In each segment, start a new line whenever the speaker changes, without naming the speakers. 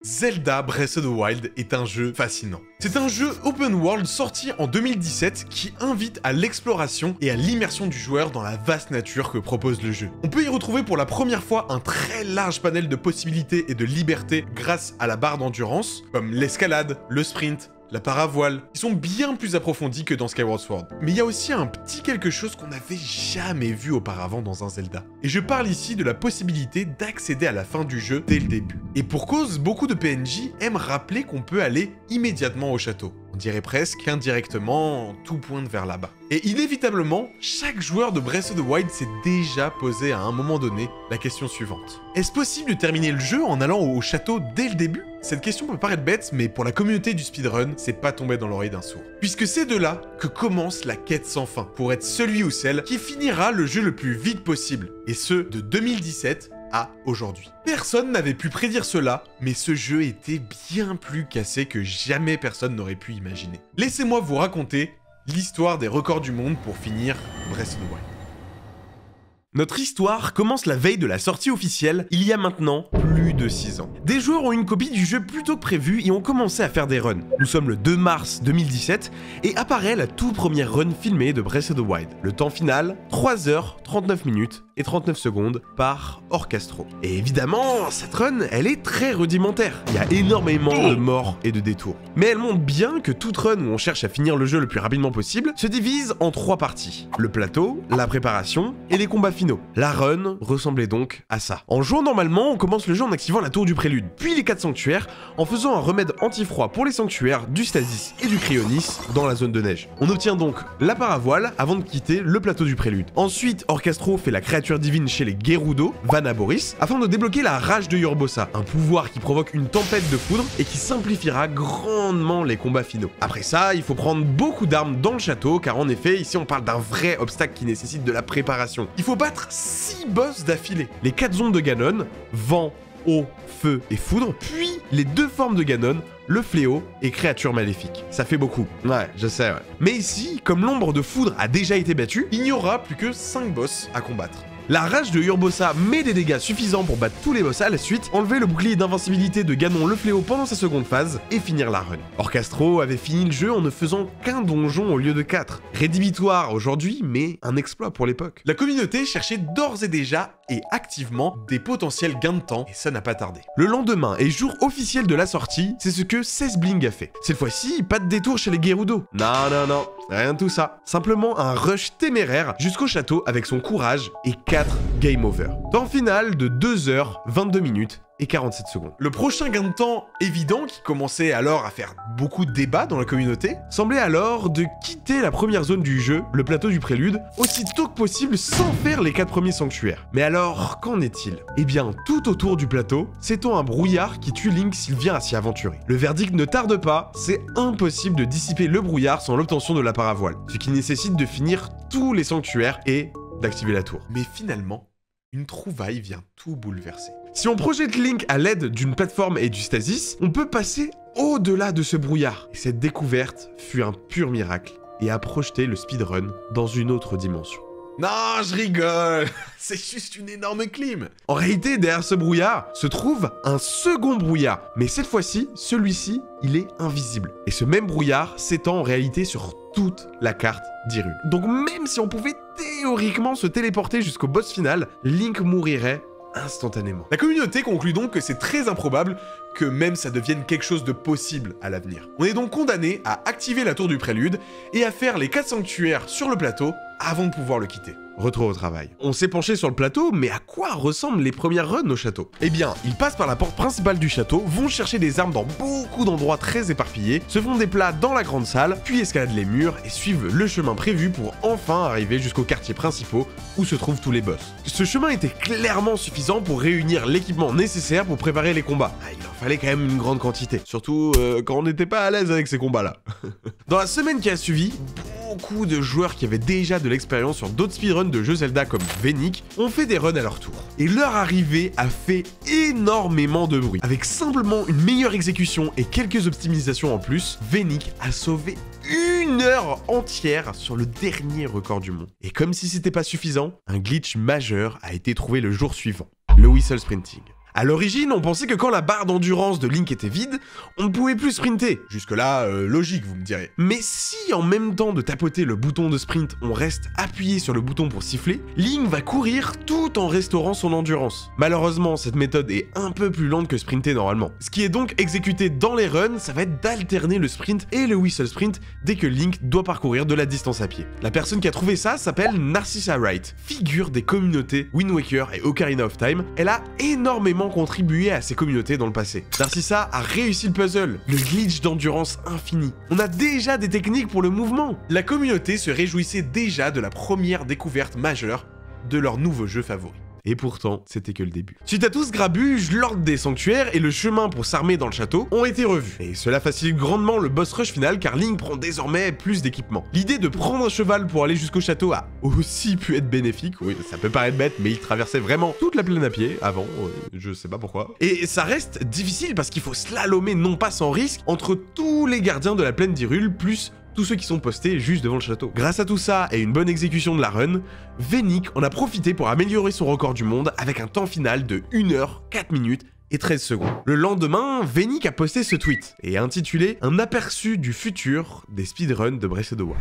Zelda Breath of the Wild est un jeu fascinant. C'est un jeu open world sorti en 2017 qui invite à l'exploration et à l'immersion du joueur dans la vaste nature que propose le jeu. On peut y retrouver pour la première fois un très large panel de possibilités et de libertés grâce à la barre d'endurance, comme l'escalade, le sprint, la paravoile, qui sont bien plus approfondis que dans Skyward Sword. Mais il y a aussi un petit quelque chose qu'on n'avait jamais vu auparavant dans un Zelda. Et je parle ici de la possibilité d'accéder à la fin du jeu dès le début. Et pour cause, beaucoup de PNJ aiment rappeler qu'on peut aller immédiatement au château. On dirait presque qu'indirectement, tout pointe vers là-bas. Et inévitablement, chaque joueur de Breath of the Wild s'est déjà posé à un moment donné la question suivante. Est-ce possible de terminer le jeu en allant au château dès le début? Cette question peut paraître bête, mais pour la communauté du speedrun, c'est pas tombé dans l'oreille d'un sourd. Puisque c'est de là que commence la quête sans fin, pour être celui ou celle qui finira le jeu le plus vite possible, et ce, de 2017 à aujourd'hui. Personne n'avait pu prédire cela, mais ce jeu était bien plus cassé que jamais personne n'aurait pu imaginer. Laissez-moi vous raconter l'histoire des records du monde pour finir Breath of the Wild. Notre histoire commence la veille de la sortie officielle, il y a maintenant plus de 6 ans. Des joueurs ont une copie du jeu plus tôt que prévu et ont commencé à faire des runs. Nous sommes le 2 mars 2017 et apparaît la toute première run filmée de Breath of the Wild. Le temps final, 3 heures, 39 minutes et 39 secondes par Orchestro. Et évidemment, cette run, elle est très rudimentaire. Il y a énormément de morts et de détours. Mais elle montre bien que toute run où on cherche à finir le jeu le plus rapidement possible se divise en 3 parties. Le plateau, la préparation et les combats finaux. La run ressemblait donc à ça. En jouant normalement, on commence le jeu en activant la tour du prélude, puis les 4 sanctuaires, en faisant un remède anti-froid pour les sanctuaires, du stasis et du cryonis dans la zone de neige. On obtient donc la paravoile avant de quitter le plateau du prélude. Ensuite, Orchestro fait la créature divine chez les Gerudo, Vanaboris, afin de débloquer la rage de Urbosa, un pouvoir qui provoque une tempête de foudre et qui simplifiera grandement les combats finaux. Après ça, il faut prendre beaucoup d'armes dans le château, car en effet, ici on parle d'un vrai obstacle qui nécessite de la préparation. Il faut battre 6 boss d'affilée. Les 4 zones de Ganon, vent, eau, feu et foudre, puis les 2 formes de Ganon, le fléau et créature maléfique. Ça fait beaucoup. Ouais, je sais, ouais. Mais ici, comme l'ombre de foudre a déjà été battue, il n'y aura plus que 5 boss à combattre. La rage de Urbosa met des dégâts suffisants pour battre tous les boss à la suite, enlever le bouclier d'invincibilité de Ganon le fléau pendant sa seconde phase, et finir la run. Orchestro avait fini le jeu en ne faisant qu'un donjon au lieu de 4. Rédhibitoire aujourd'hui, mais un exploit pour l'époque. La communauté cherchait d'ores et déjà et activement des potentiels gains de temps, et ça n'a pas tardé. Le lendemain et jour officiel de la sortie, c'est ce que Cesbling a fait. Cette fois-ci, pas de détour chez les Gerudo. Non, rien de tout ça. Simplement un rush téméraire jusqu'au château avec son courage et 4 game over. Temps final de 2 heures, 22 minutes et 47 secondes. Le prochain gain de temps évident, qui commençait alors à faire beaucoup de débats dans la communauté, semblait alors de quitter la première zone du jeu, le plateau du prélude, aussi tôt que possible sans faire les 4 premiers sanctuaires. Mais alors, qu'en est-il? Eh bien, tout autour du plateau, s'étend un brouillard qui tue Link s'il vient à s'y aventurer. Le verdict ne tarde pas, c'est impossible de dissiper le brouillard sans l'obtention de la paravoile, ce qui nécessite de finir tous les sanctuaires et d'activer la tour. Mais finalement, une trouvaille vient tout bouleverser. Si on projette Link à l'aide d'une plateforme et du stasis, on peut passer au-delà de ce brouillard. Et cette découverte fut un pur miracle et a projeté le speedrun dans une autre dimension. Non, je rigole. C'est juste une énorme clim. En réalité, derrière ce brouillard se trouve un second brouillard. Mais cette fois-ci, celui-ci, il est invisible. Et ce même brouillard s'étend en réalité sur toute la carte d'Hyrule. Donc même si on pouvait théoriquement se téléporter jusqu'au boss final, Link mourirait instantanément. La communauté conclut donc que c'est très improbable que même ça devienne quelque chose de possible à l'avenir. On est donc condamné à activer la tour du prélude et à faire les 4 sanctuaires sur le plateau avant de pouvoir le quitter. Retour au travail. On s'est penché sur le plateau, mais à quoi ressemblent les premières runs au château? Eh bien, ils passent par la porte principale du château, vont chercher des armes dans beaucoup d'endroits très éparpillés, se font des plats dans la grande salle, puis escaladent les murs et suivent le chemin prévu pour enfin arriver jusqu'aux quartiers principaux où se trouvent tous les boss. Ce chemin était clairement suffisant pour réunir l'équipement nécessaire pour préparer les combats. Il en fallait quand même une grande quantité, surtout quand on n'était pas à l'aise avec ces combats-là. Dans la semaine qui a suivi, beaucoup de joueurs qui avaient déjà de l'expérience sur d'autres speedruns de jeux Zelda comme Venic ont fait des runs à leur tour. Et leur arrivée a fait énormément de bruit. Avec simplement une meilleure exécution et quelques optimisations en plus, Venic a sauvé 1 heure entière sur le dernier record du monde. Et comme si c'était pas suffisant, un glitch majeur a été trouvé le jour suivant, le whistle sprinting.
À l'origine, on pensait que quand la barre d'endurance de Link était vide, on ne pouvait plus sprinter.
Jusque-là, logique, vous me direz.
Mais si en même temps de tapoter le bouton de sprint, on reste appuyé sur le bouton pour siffler, Link va courir tout en restaurant son endurance. Malheureusement, cette méthode est un peu plus lente que sprinter normalement. Ce qui est donc exécuté dans les runs, ça va être d'alterner le sprint et le whistle sprint dès que Link doit parcourir de la distance à pied. La personne qui a trouvé ça s'appelle Narcissa Wright, figure des communautés Wind Waker et Ocarina of Time. Elle a énormément contribué à ces communautés dans le passé. Narcissa a réussi le puzzle, le glitch d'endurance infini. On a déjà des techniques pour le mouvement.
La communauté se réjouissait déjà de la première découverte majeure de leur nouveau jeu favori.
Et pourtant, c'était que le début. Suite à tout ce grabuge, l'ordre des sanctuaires et le chemin pour s'armer dans le château ont été revus. Et cela facilite grandement le boss rush final car Link prend désormais plus d'équipement. L'idée de prendre un cheval pour aller jusqu'au château a aussi pu être bénéfique. Oui, ça peut paraître bête, mais il traversait vraiment toute la plaine à pied avant, je sais pas pourquoi. Et ça reste difficile parce qu'il faut slalomer non pas sans risque entre tous les gardiens de la plaine d'Hyrule plus tous ceux qui sont postés juste devant le château. Grâce à tout ça et une bonne exécution de la run, Venick en a profité pour améliorer son record du monde avec un temps final de 1h, 4 minutes et 13 secondes. Le lendemain, Venick a posté ce tweet et intitulé « Un aperçu du futur des speedruns de Breath of the Wild ».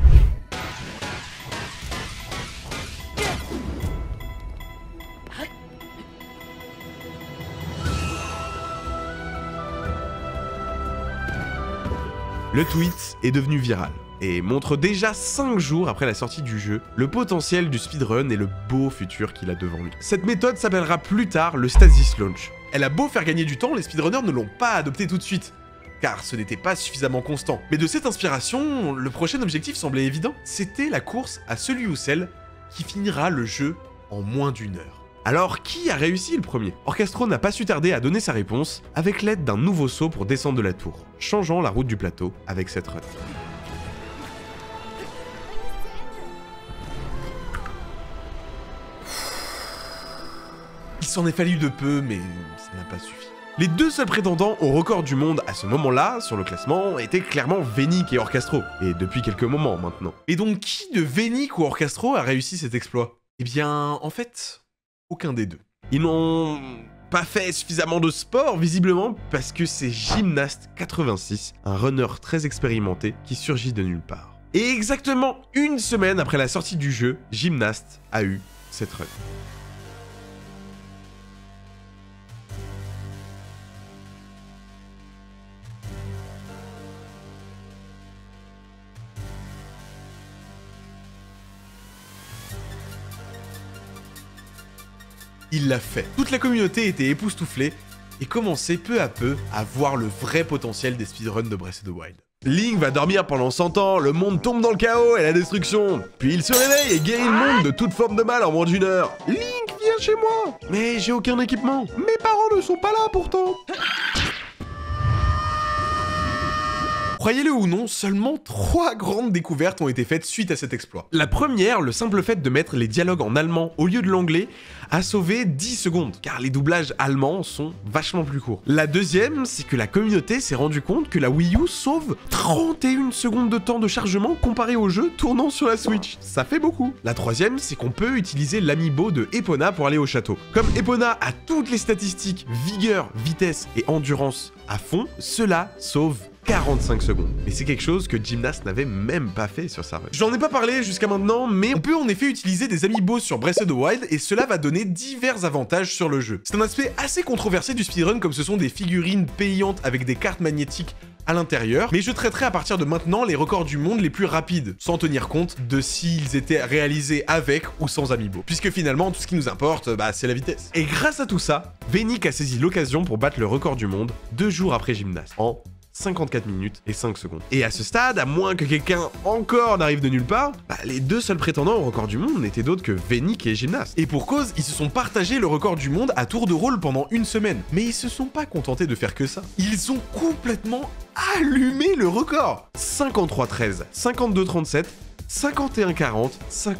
Le tweet est devenu viral et montre déjà 5 jours après la sortie du jeu le potentiel du speedrun et le beau futur qu'il a devant lui. Cette méthode s'appellera plus tard le Stasis Launch.
Elle a beau faire gagner du temps, les speedrunners ne l'ont pas adopté tout de suite, car ce n'était pas suffisamment constant. Mais de cette inspiration, le prochain objectif semblait évident. C'était la course à celui ou celle qui finira le jeu en moins d'1 heure.
Alors, qui a réussi le premier? Orchestro n'a pas su tarder à donner sa réponse avec l'aide d'un nouveau saut pour descendre de la tour, changeant la route du plateau avec cette run.
Il s'en est fallu de peu, mais ça n'a pas suffi.
Les deux seuls prétendants au record du monde à ce moment-là, sur le classement, étaient clairement Venick et Orchestro, et depuis quelques moments maintenant.
Et donc qui de Venick ou Orchestro a réussi cet exploit? Eh bien, en fait, aucun des deux.
Ils n'ont pas fait suffisamment de sport, visiblement, parce que c'est Gymnast86, un runner très expérimenté, qui surgit de nulle part. Et exactement une semaine après la sortie du jeu, Gymnast a eu cette run.
Il l'a fait. Toute la communauté était époustouflée et commençait peu à peu à voir le vrai potentiel des speedruns de Breath of the Wild.
Link va dormir pendant 100 ans, le monde tombe dans le chaos et la destruction. Puis il se réveille et guérit le monde de toute forme de mal en moins d'1 heure. Link, viens chez moi. Mais j'ai aucun équipement. Mes parents ne sont pas là pourtant.
Croyez-le ou non, seulement 3 grandes découvertes ont été faites suite à cet exploit.
La première, le simple fait de mettre les dialogues en allemand au lieu de l'anglais, a sauvé 10 secondes, car les doublages allemands sont vachement plus courts. La deuxième, c'est que la communauté s'est rendu compte que la Wii U sauve 31 secondes de temps de chargement comparé au jeu tournant sur la Switch. Ça fait beaucoup. La troisième, c'est qu'on peut utiliser l'amiibo de Epona pour aller au château. Comme Epona a toutes les statistiques, vigueur, vitesse et endurance à fond, cela sauve 45 secondes. Mais c'est quelque chose que Gymnast n'avait même pas fait sur sa run.
J'en ai pas parlé jusqu'à maintenant, mais on peut en effet utiliser des amiibo sur Breath of the Wild et cela va donner divers avantages sur le jeu. C'est un aspect assez controversé du speedrun comme ce sont des figurines payantes avec des cartes magnétiques à l'intérieur, mais je traiterai à partir de maintenant les records du monde les plus rapides, sans tenir compte de s'ils étaient réalisés avec ou sans amiibo. Puisque finalement, tout ce qui nous importe, c'est la vitesse. Et grâce à tout ça, Venick a saisi l'occasion pour battre le record du monde 2 jours après Gymnast, en 54 minutes et 5 secondes. Et à ce stade, à moins que quelqu'un encore n'arrive de nulle part, les deux seuls prétendants au record du monde n'étaient d'autres que Venick et Gymnast. Et pour cause, ils se sont partagés le record du monde à tour de rôle pendant une semaine. Mais ils se sont pas contentés de faire que ça. Ils ont complètement allumé le record.
53-13, 52-37, 51-40,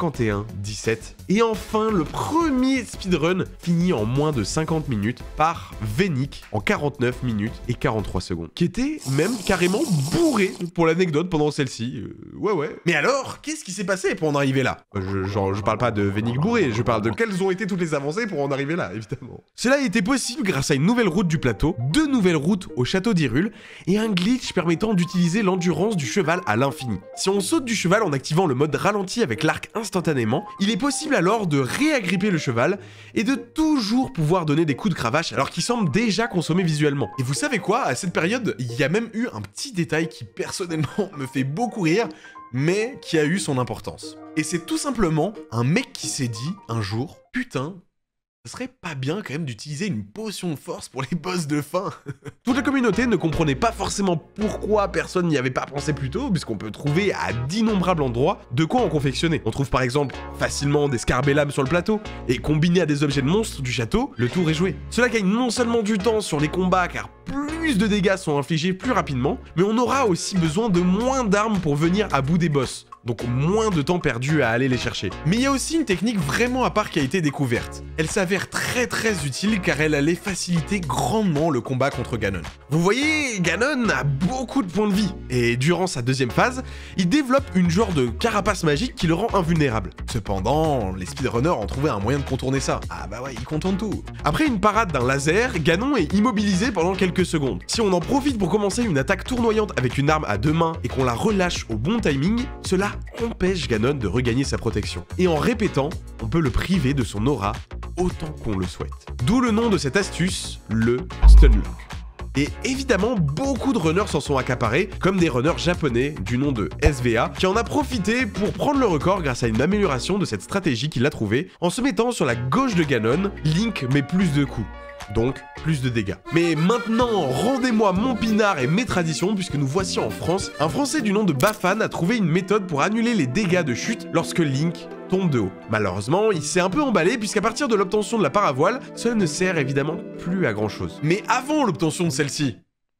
51-17. Et enfin, le premier speedrun fini en moins de 50 minutes par Venick en 49 minutes et 43 secondes. Qui était même carrément bourré pour l'anecdote pendant celle-ci. Ouais.
Mais alors, qu'est-ce qui s'est passé pour en arriver là?
Je parle pas de Venick bourré, je parle de quelles ont été toutes les avancées pour en arriver là, évidemment. Cela a été possible grâce à une nouvelle route du plateau, 2 nouvelles routes au château d'Hyrule et un glitch permettant d'utiliser l'endurance du cheval à l'infini. Si on saute du cheval en activant le mode ralenti avec l'arc instantanément, il est possible alors de réagripper le cheval et de toujours pouvoir donner des coups de cravache alors qu'il semble déjà consommé visuellement.
Et vous savez quoi? À cette période, il y a même eu un petit détail qui personnellement me fait beaucoup rire, mais qui a eu son importance. Et c'est tout simplement un mec qui s'est dit un jour, putain, ce serait pas bien quand même d'utiliser une potion de force pour les boss de fin.
Toute la communauté ne comprenait pas forcément pourquoi personne n'y avait pas pensé plus tôt, puisqu'on peut trouver à d'innombrables endroits de quoi en confectionner. On trouve par exemple facilement des scarabées sur le plateau, et combiné à des objets de monstres du château, le tour est joué. Cela gagne non seulement du temps sur les combats, car plus de dégâts sont infligés plus rapidement, mais on aura aussi besoin de moins d'armes pour venir à bout des boss. Donc moins de temps perdu à aller les chercher.
Mais il y a aussi une technique vraiment à part qui a été découverte. Elle s'avère très utile car elle allait faciliter grandement le combat contre Ganon.
Vous voyez, Ganon a beaucoup de points de vie, et durant sa deuxième phase, il développe une genre de carapace magique qui le rend invulnérable.
Cependant, les speedrunners ont trouvé un moyen de contourner ça. Ah bah ouais, ils contournent tout.
Après une parade d'un laser, Ganon est immobilisé pendant quelques secondes. Si on en profite pour commencer une attaque tournoyante avec une arme à 2 mains et qu'on la relâche au bon timing, cela empêche Ganon de regagner sa protection. Et en répétant, on peut le priver de son aura autant qu'on le souhaite. D'où le nom de cette astuce, le Stunlock. Et évidemment, beaucoup de runners s'en sont accaparés, comme des runners japonais du nom de SVA, qui en a profité pour prendre le record grâce à une amélioration de cette stratégie qu'il a trouvée. En se mettant sur la gauche de Ganon, Link met plus de coups. Donc, plus de dégâts. Mais maintenant, rendez-moi mon pinard et mes traditions, puisque nous voici en France. Un Français du nom de Bafan a trouvé une méthode pour annuler les dégâts de chute lorsque Link tombe de haut. Malheureusement, il s'est un peu emballé, puisqu'à partir de l'obtention de la paravoile, cela ne sert évidemment plus à grand chose.
Mais avant l'obtention de celle-ci,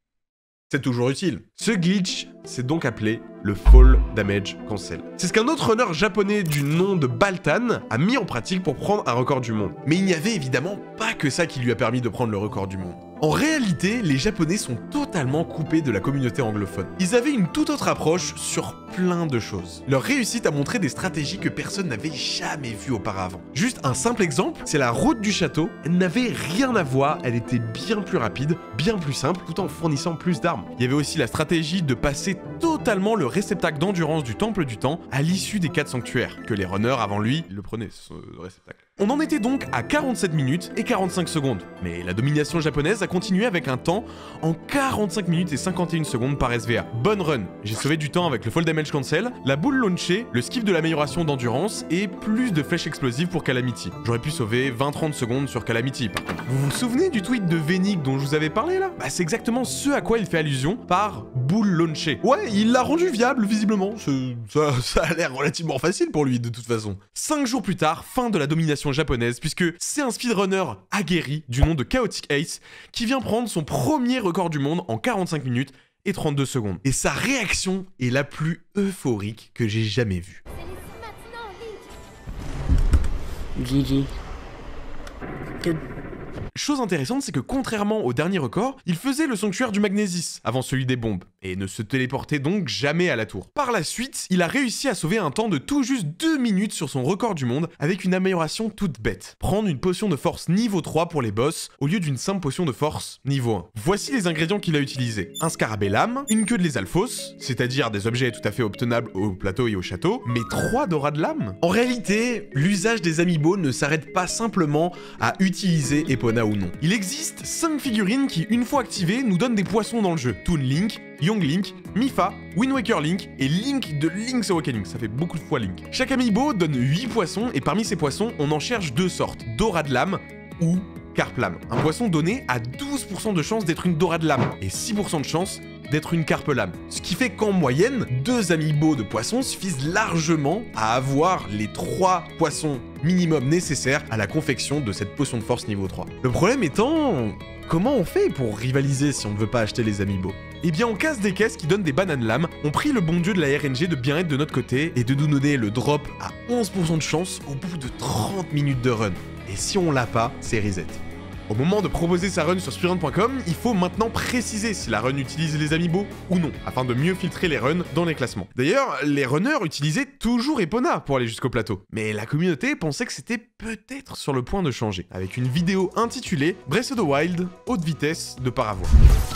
c'est toujours utile.
Ce glitch, c'est donc appelé le Fall Damage Cancel. C'est ce qu'un autre runner japonais du nom de Baltan a mis en pratique pour prendre un record du monde.
Mais il n'y avait évidemment pas que ça qui lui a permis de prendre le record du monde. En réalité, les Japonais sont totalement coupés de la communauté anglophone. Ils avaient une toute autre approche sur plein de choses. Leur réussite a montré des stratégies que personne n'avait jamais vues auparavant. Juste un simple exemple, c'est la route du château. Elle n'avait rien à voir, elle était bien plus rapide, bien plus simple, tout en fournissant plus d'armes. Il y avait aussi la stratégie de passer totalement le réceptacle d'endurance du Temple du Temps à l'issue des 4 sanctuaires, que les runners avant lui le prenaient, ce réceptacle. On en était donc à 47 minutes et 45 secondes, mais la domination japonaise a continué avec un temps en 45 minutes et 51 secondes par SVA. Bonne run. J'ai sauvé du temps avec le Fall Damage Cancel, la boule launchée, le skiff de l'amélioration d'endurance et plus de flèches explosives pour Calamity. J'aurais pu sauver 20-30 secondes sur Calamity par contre. Vous vous souvenez du tweet de Venick dont je vous avais parlé là? Bah c'est exactement ce à quoi il fait allusion par boule launchée.
Ouais, il l'a rendu viable visiblement.
Ça a l'air relativement facile pour lui de toute façon. 5 jours plus tard, fin de la domination japonaise, puisque c'est un speedrunner aguerri du nom de Chaotic Ace qui vient prendre son premier record du monde en 45 minutes et 32 secondes. Et sa réaction est la plus euphorique que j'ai jamais vue.
GG. Good.
Chose intéressante, c'est que contrairement au dernier record, il faisait le sanctuaire du Magnésis avant celui des bombes, et ne se téléportait donc jamais à la tour. Par la suite, il a réussi à sauver un temps de tout juste 2 minutes sur son record du monde avec une amélioration toute bête. Prendre une potion de force niveau 3 pour les boss au lieu d'une simple potion de force niveau 1. Voici les ingrédients qu'il a utilisés. Un scarabée lame, une queue de lézalphos, c'est-à-dire des objets tout à fait obtenables au plateau et au château, mais 3 dorades de lame. En réalité, l'usage des amiibo ne s'arrête pas simplement à utiliser Epona ou non. Il existe 5 figurines qui, une fois activées, nous donnent des poissons dans le jeu. Toon Link, Young Link, Mipha, Wind Waker Link et Link de Link's Awakening. Ça fait beaucoup de fois Link. Chaque amiibo donne 8 poissons et parmi ces poissons, on en cherche 2 sortes. Dorade lame ou Carpe lame. Un poisson donné a 12% de chance d'être une dorade lame et 6% de chance
d'être une carpe lame. Ce qui fait qu'en moyenne, 2 amiibo de poissons suffisent largement à avoir les 3 poissons minimum nécessaires à la confection de cette potion de force niveau 3. Le problème étant, comment on fait pour rivaliser si on ne veut pas acheter les amiibo? Eh bien on casse des caisses qui donnent des bananes lames, on prie le bon dieu de la RNG de bien être de notre côté et de nous donner le drop à 11% de chance au bout de 30 minutes de run. Et si on l'a pas, c'est reset. Au moment de proposer sa run sur speedrun.com, il faut maintenant préciser si la run utilise les amiibo ou non, afin de mieux filtrer les runs dans les classements. D'ailleurs, les runners utilisaient toujours Epona pour aller jusqu'au plateau, mais la communauté pensait que c'était peut-être sur le point de changer, avec une vidéo intitulée Breath of the Wild, haute vitesse de paravoile.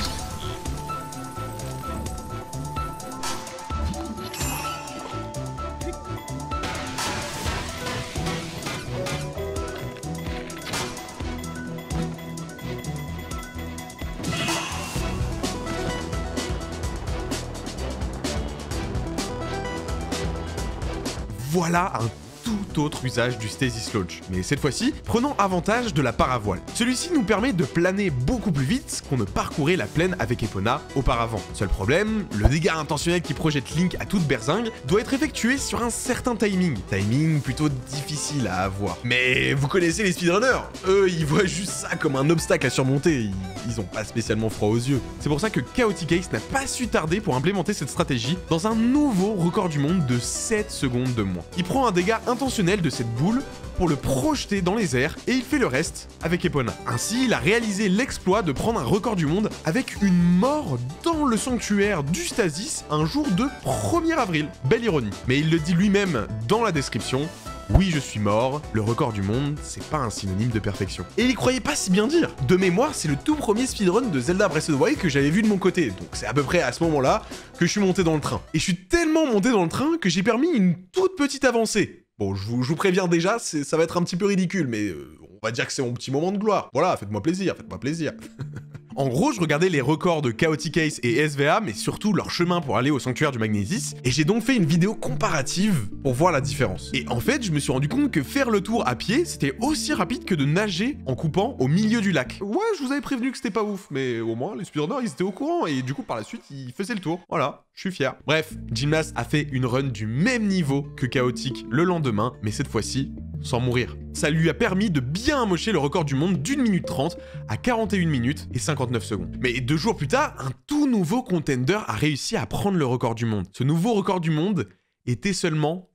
Voilà un tout autre usage du Stasis Launch, mais cette fois-ci, prenons avantage de la paravoile. Celui-ci nous permet de planer beaucoup plus vite qu'on ne parcourait la plaine avec Epona auparavant. Seul problème, le dégât intentionnel qui projette Link à toute berzingue doit être effectué sur un certain timing plutôt difficile à avoir. Mais vous connaissez les speedrunners, eux ils voient juste ça comme un obstacle à surmonter, ils ont pas spécialement froid aux yeux. C'est pour ça que Chaotic Ace n'a pas su tarder pour implémenter cette stratégie dans un nouveau record du monde de 7 secondes de moins. Il prend un dégât intentionnel de cette boule pour le projeter dans les airs et il fait le reste avec Epona. Ainsi, il a réalisé l'exploit de prendre un record du monde avec une mort dans le sanctuaire du Stasis un jour de 1er avril. Belle ironie. Mais il le dit lui-même dans la description. Oui, je suis mort, le record du monde, c'est pas un synonyme de perfection. Et il croyait pas si bien dire. De mémoire, c'est le tout premier speedrun de Zelda Breath of the Wild que j'avais vu de mon côté, donc c'est à peu près à ce moment-là que je suis monté dans le train. Et je suis tellement monté dans le train que j'ai permis une toute petite avancée. Bon, je vous préviens déjà, ça va être un petit peu ridicule, mais on va dire que c'est mon petit moment de gloire. Voilà, faites-moi plaisir, faites-moi plaisir. En gros, je regardais les records de Chaotic Ace et SVA, mais surtout leur chemin pour aller au sanctuaire du Magnésis, et j'ai donc fait une vidéo comparative pour voir la différence. Et en fait, je me suis rendu compte que faire le tour à pied, c'était aussi rapide que de nager en coupant au milieu du lac. Ouais, je vous avais prévenu que c'était pas ouf, mais au moins, les speedrunners, ils étaient au courant, et du coup, par la suite, ils faisaient le tour. Voilà, je suis fier. Bref, Gymnast a fait une run du même niveau que Chaotic le lendemain, mais cette fois-ci, sans mourir. Ça lui a permis de bien amocher le record du monde d'1 minute 30 à 41 minutes et 59 secondes. Mais 2 jours plus tard, un tout nouveau contender a réussi à prendre le record du monde. Ce nouveau record du monde était seulement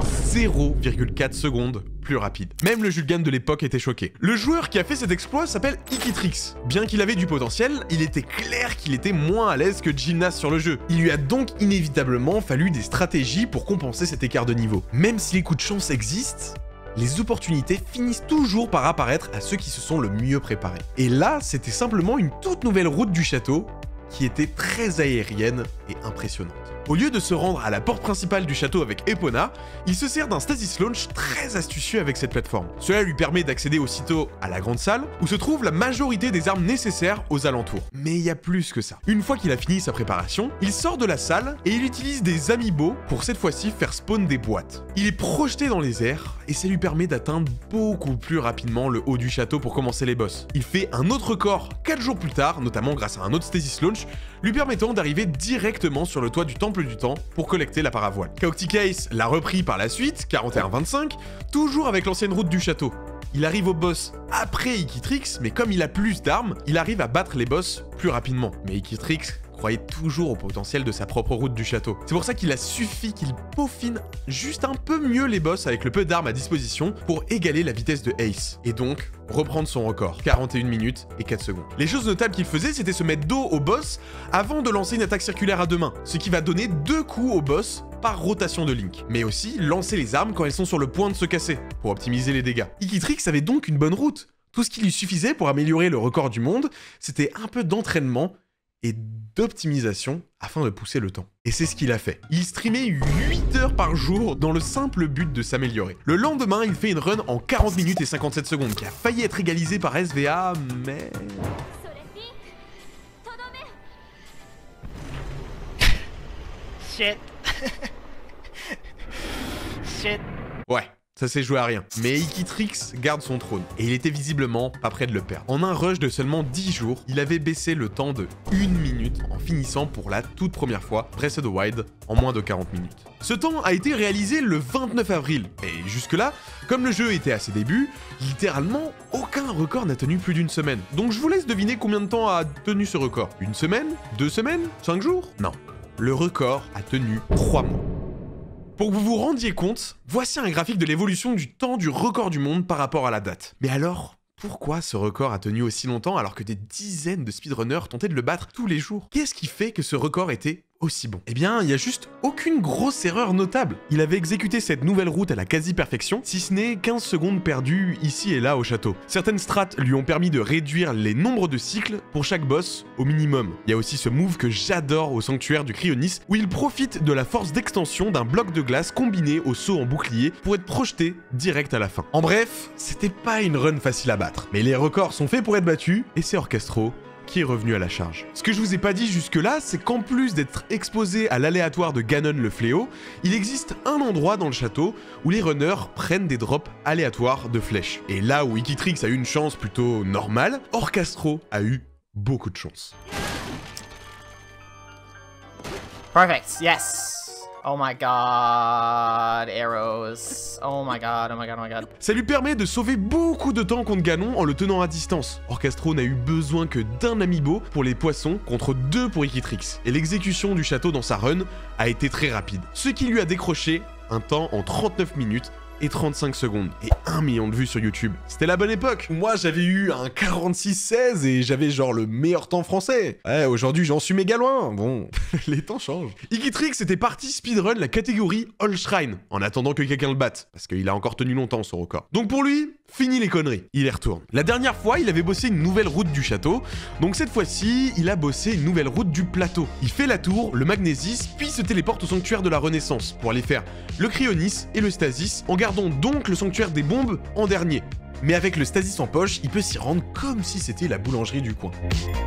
0,4 secondes plus rapide. Même le Julgan de l'époque était choqué. Le joueur qui a fait cet exploit s'appelle Ikitrix. Bien qu'il avait du potentiel, il était clair qu'il était moins à l'aise que Gymnast sur le jeu. Il lui a donc inévitablement fallu des stratégies pour compenser cet écart de niveau. Même si les coups de chance existent, les opportunités finissent toujours par apparaître à ceux qui se sont le mieux préparés. Et là, c'était simplement une toute nouvelle route du château qui était très aérienne et impressionnante. Au lieu de se rendre à la porte principale du château avec Epona, il se sert d'un Stasis Launch très astucieux avec cette plateforme. Cela lui permet d'accéder aussitôt à la grande salle, où se trouve la majorité des armes nécessaires aux alentours. Mais il y a plus que ça. Une fois qu'il a fini sa préparation, il sort de la salle et il utilise des amiibo pour cette fois-ci faire spawn des boîtes. Il est projeté dans les airs et ça lui permet d'atteindre beaucoup plus rapidement le haut du château pour commencer les boss. Il fait un autre record 4 jours plus tard, notamment grâce à un autre Stasis Launch, lui permettant d'arriver directement sur le toit du Temple du Temps pour collecter la paravoile. Chaotic Ace l'a repris par la suite, 41-25, toujours avec l'ancienne route du château. Il arrive au boss après Ikitrix, mais comme il a plus d'armes, il arrive à battre les boss plus rapidement. Mais Ikitrix croyait toujours au potentiel de sa propre route du château. C'est pour ça qu'il a suffi qu'il peaufine juste un peu mieux les boss avec le peu d'armes à disposition pour égaler la vitesse de Ace, et donc reprendre son record, 41 minutes et 4 secondes. Les choses notables qu'il faisait, c'était se mettre dos au boss avant de lancer une attaque circulaire à 2 mains, ce qui va donner 2 coups au boss par rotation de Link, mais aussi lancer les armes quand elles sont sur le point de se casser, pour optimiser les dégâts. Ikitrix avait donc une bonne route. Tout ce qui lui suffisait pour améliorer le record du monde, c'était un peu d'entraînement et d'optimisation afin de pousser le temps. Et c'est ce qu'il a fait. Il streamait 8 heures par jour dans le simple but de s'améliorer. Le lendemain, il fait une run en 40 minutes et 57 secondes qui a failli être égalisée par SVA, mais...
Shit. Shit.
Ouais.
ça s'est joué à rien. Mais Ikitrix garde son trône, et il était visiblement pas près de le perdre. En un rush de seulement 10 jours, il avait baissé le temps de 1 minute en finissant pour la toute première fois Breath of the Wild en moins de 40 minutes. Ce temps a été réalisé le 29 avril, et jusque-là, comme le jeu était à ses débuts, littéralement aucun record n'a tenu plus d'une semaine. Donc je vous laisse deviner combien de temps a tenu ce record. Une semaine? 2 semaines? 5 jours? Non. Le record a tenu 3 mois. Pour que vous vous rendiez compte, voici un graphique de l'évolution du temps du record du monde par rapport à la date. Mais alors, pourquoi ce record a tenu aussi longtemps alors que des dizaines de speedrunners tentaient de le battre tous les jours? Qu'est-ce qui fait que ce record était aussi bon? Eh bien, il y a juste aucune grosse erreur notable. Il avait exécuté cette nouvelle route à la quasi-perfection, si ce n'est 15 secondes perdues ici et là au château. Certaines strats lui ont permis de réduire les nombres de cycles pour chaque boss au minimum. Il y a aussi ce move que j'adore au sanctuaire du Cryonis, où il profite de la force d'extension d'un bloc de glace combiné au saut en bouclier pour être projeté direct à la fin. En bref, c'était pas une run facile à battre, mais les records sont faits pour être battus, et c'est Orchestro qui est revenu à la charge. Ce que je vous ai pas dit jusque-là, c'est qu'en plus d'être exposé à l'aléatoire de Ganon le fléau, il existe un endroit dans le château où les runners prennent des drops aléatoires de flèches. Et là où Ikitrix a eu une chance plutôt normale, Orchestro a eu beaucoup de chance.
Perfect, yes! Oh my god, arrows. Oh my god, oh my god, oh my god.
Ça lui permet de sauver beaucoup de temps contre Ganon en le tenant à distance. Orchestro n'a eu besoin que d'un amiibo pour les poissons contre 2 pour Ikitrix. Et l'exécution du château dans sa run a été très rapide. Ce qui lui a décroché un temps en 39 minutes et 35 secondes. Et 1 million de vues sur YouTube. C'était la bonne époque. Moi, j'avais eu un 46-16 et j'avais genre le meilleur temps français. Ouais, aujourd'hui, j'en suis méga loin. Bon, les temps changent. Ikitrix était parti speedrun la catégorie All Shrine, en attendant que quelqu'un le batte, parce qu'il a encore tenu longtemps son record. Donc pour lui, fini les conneries. Il y retourne. La dernière fois, il avait bossé une nouvelle route du château. Donc cette fois-ci, il a bossé une nouvelle route du plateau. Il fait la tour, le Magnésis, puis se téléporte au sanctuaire de la Renaissance pour aller faire le Cryonis et le Stasis, en gardant donc le sanctuaire des bombes en dernier. Mais avec le Stasis en poche, il peut s'y rendre comme si c'était la boulangerie du coin.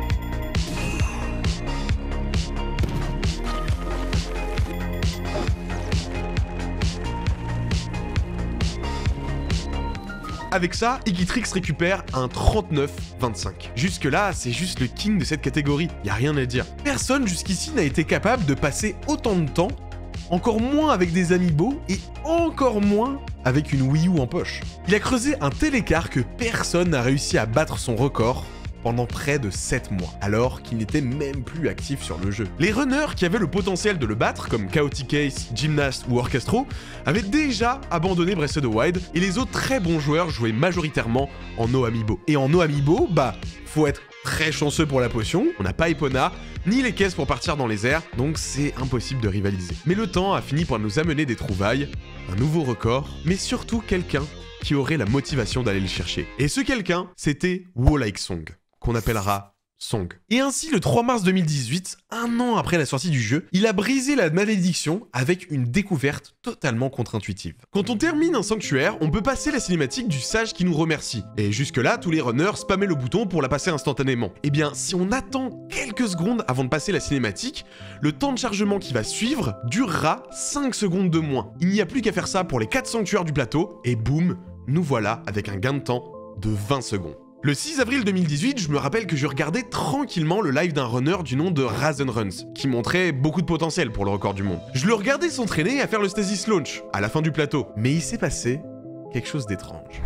Avec ça, Ikitrix récupère un 39-25. Jusque-là, c'est juste le king de cette catégorie, y a rien à dire. Personne jusqu'ici n'a été capable de passer autant de temps, encore moins avec des amiibo et encore moins avec une Wii U en poche. Il a creusé un tel écart que personne n'a réussi à battre son record pendant près de 7 mois, alors qu'il n'était même plus actif sur le jeu. Les runners qui avaient le potentiel de le battre, comme Chaotic Ace, Gymnast ou Orchestro, avaient déjà abandonné Breath of the Wild, et les autres très bons joueurs jouaient majoritairement en No Amiibo. Et en No Amiibo, bah, faut être très chanceux pour la potion, on n'a pas Epona, ni les caisses pour partir dans les airs, donc c'est impossible de rivaliser. Mais le temps a fini par nous amener des trouvailles, un nouveau record, mais surtout quelqu'un qui aurait la motivation d'aller le chercher. Et ce quelqu'un, c'était Wo-Like Song, qu'on appellera Song. Et ainsi, le 3 mars 2018, un an après la sortie du jeu, il a brisé la malédiction avec une découverte totalement contre-intuitive. Quand on termine un sanctuaire, on peut passer la cinématique du sage qui nous remercie. Et jusque-là, tous les runners spammaient le bouton pour la passer instantanément. Eh bien, si on attend quelques secondes avant de passer la cinématique, le temps de chargement qui va suivre durera 5 secondes de moins. Il n'y a plus qu'à faire ça pour les 4 sanctuaires du plateau, et boum, nous voilà avec un gain de temps de 20 secondes. Le 6 avril 2018, je me rappelle que je regardais tranquillement le live d'un runner du nom de Razen Runs, qui montrait beaucoup de potentiel pour le record du monde. Je le regardais s'entraîner à faire le Stasis Launch, à la fin du plateau. Mais il s'est passé quelque chose d'étrange.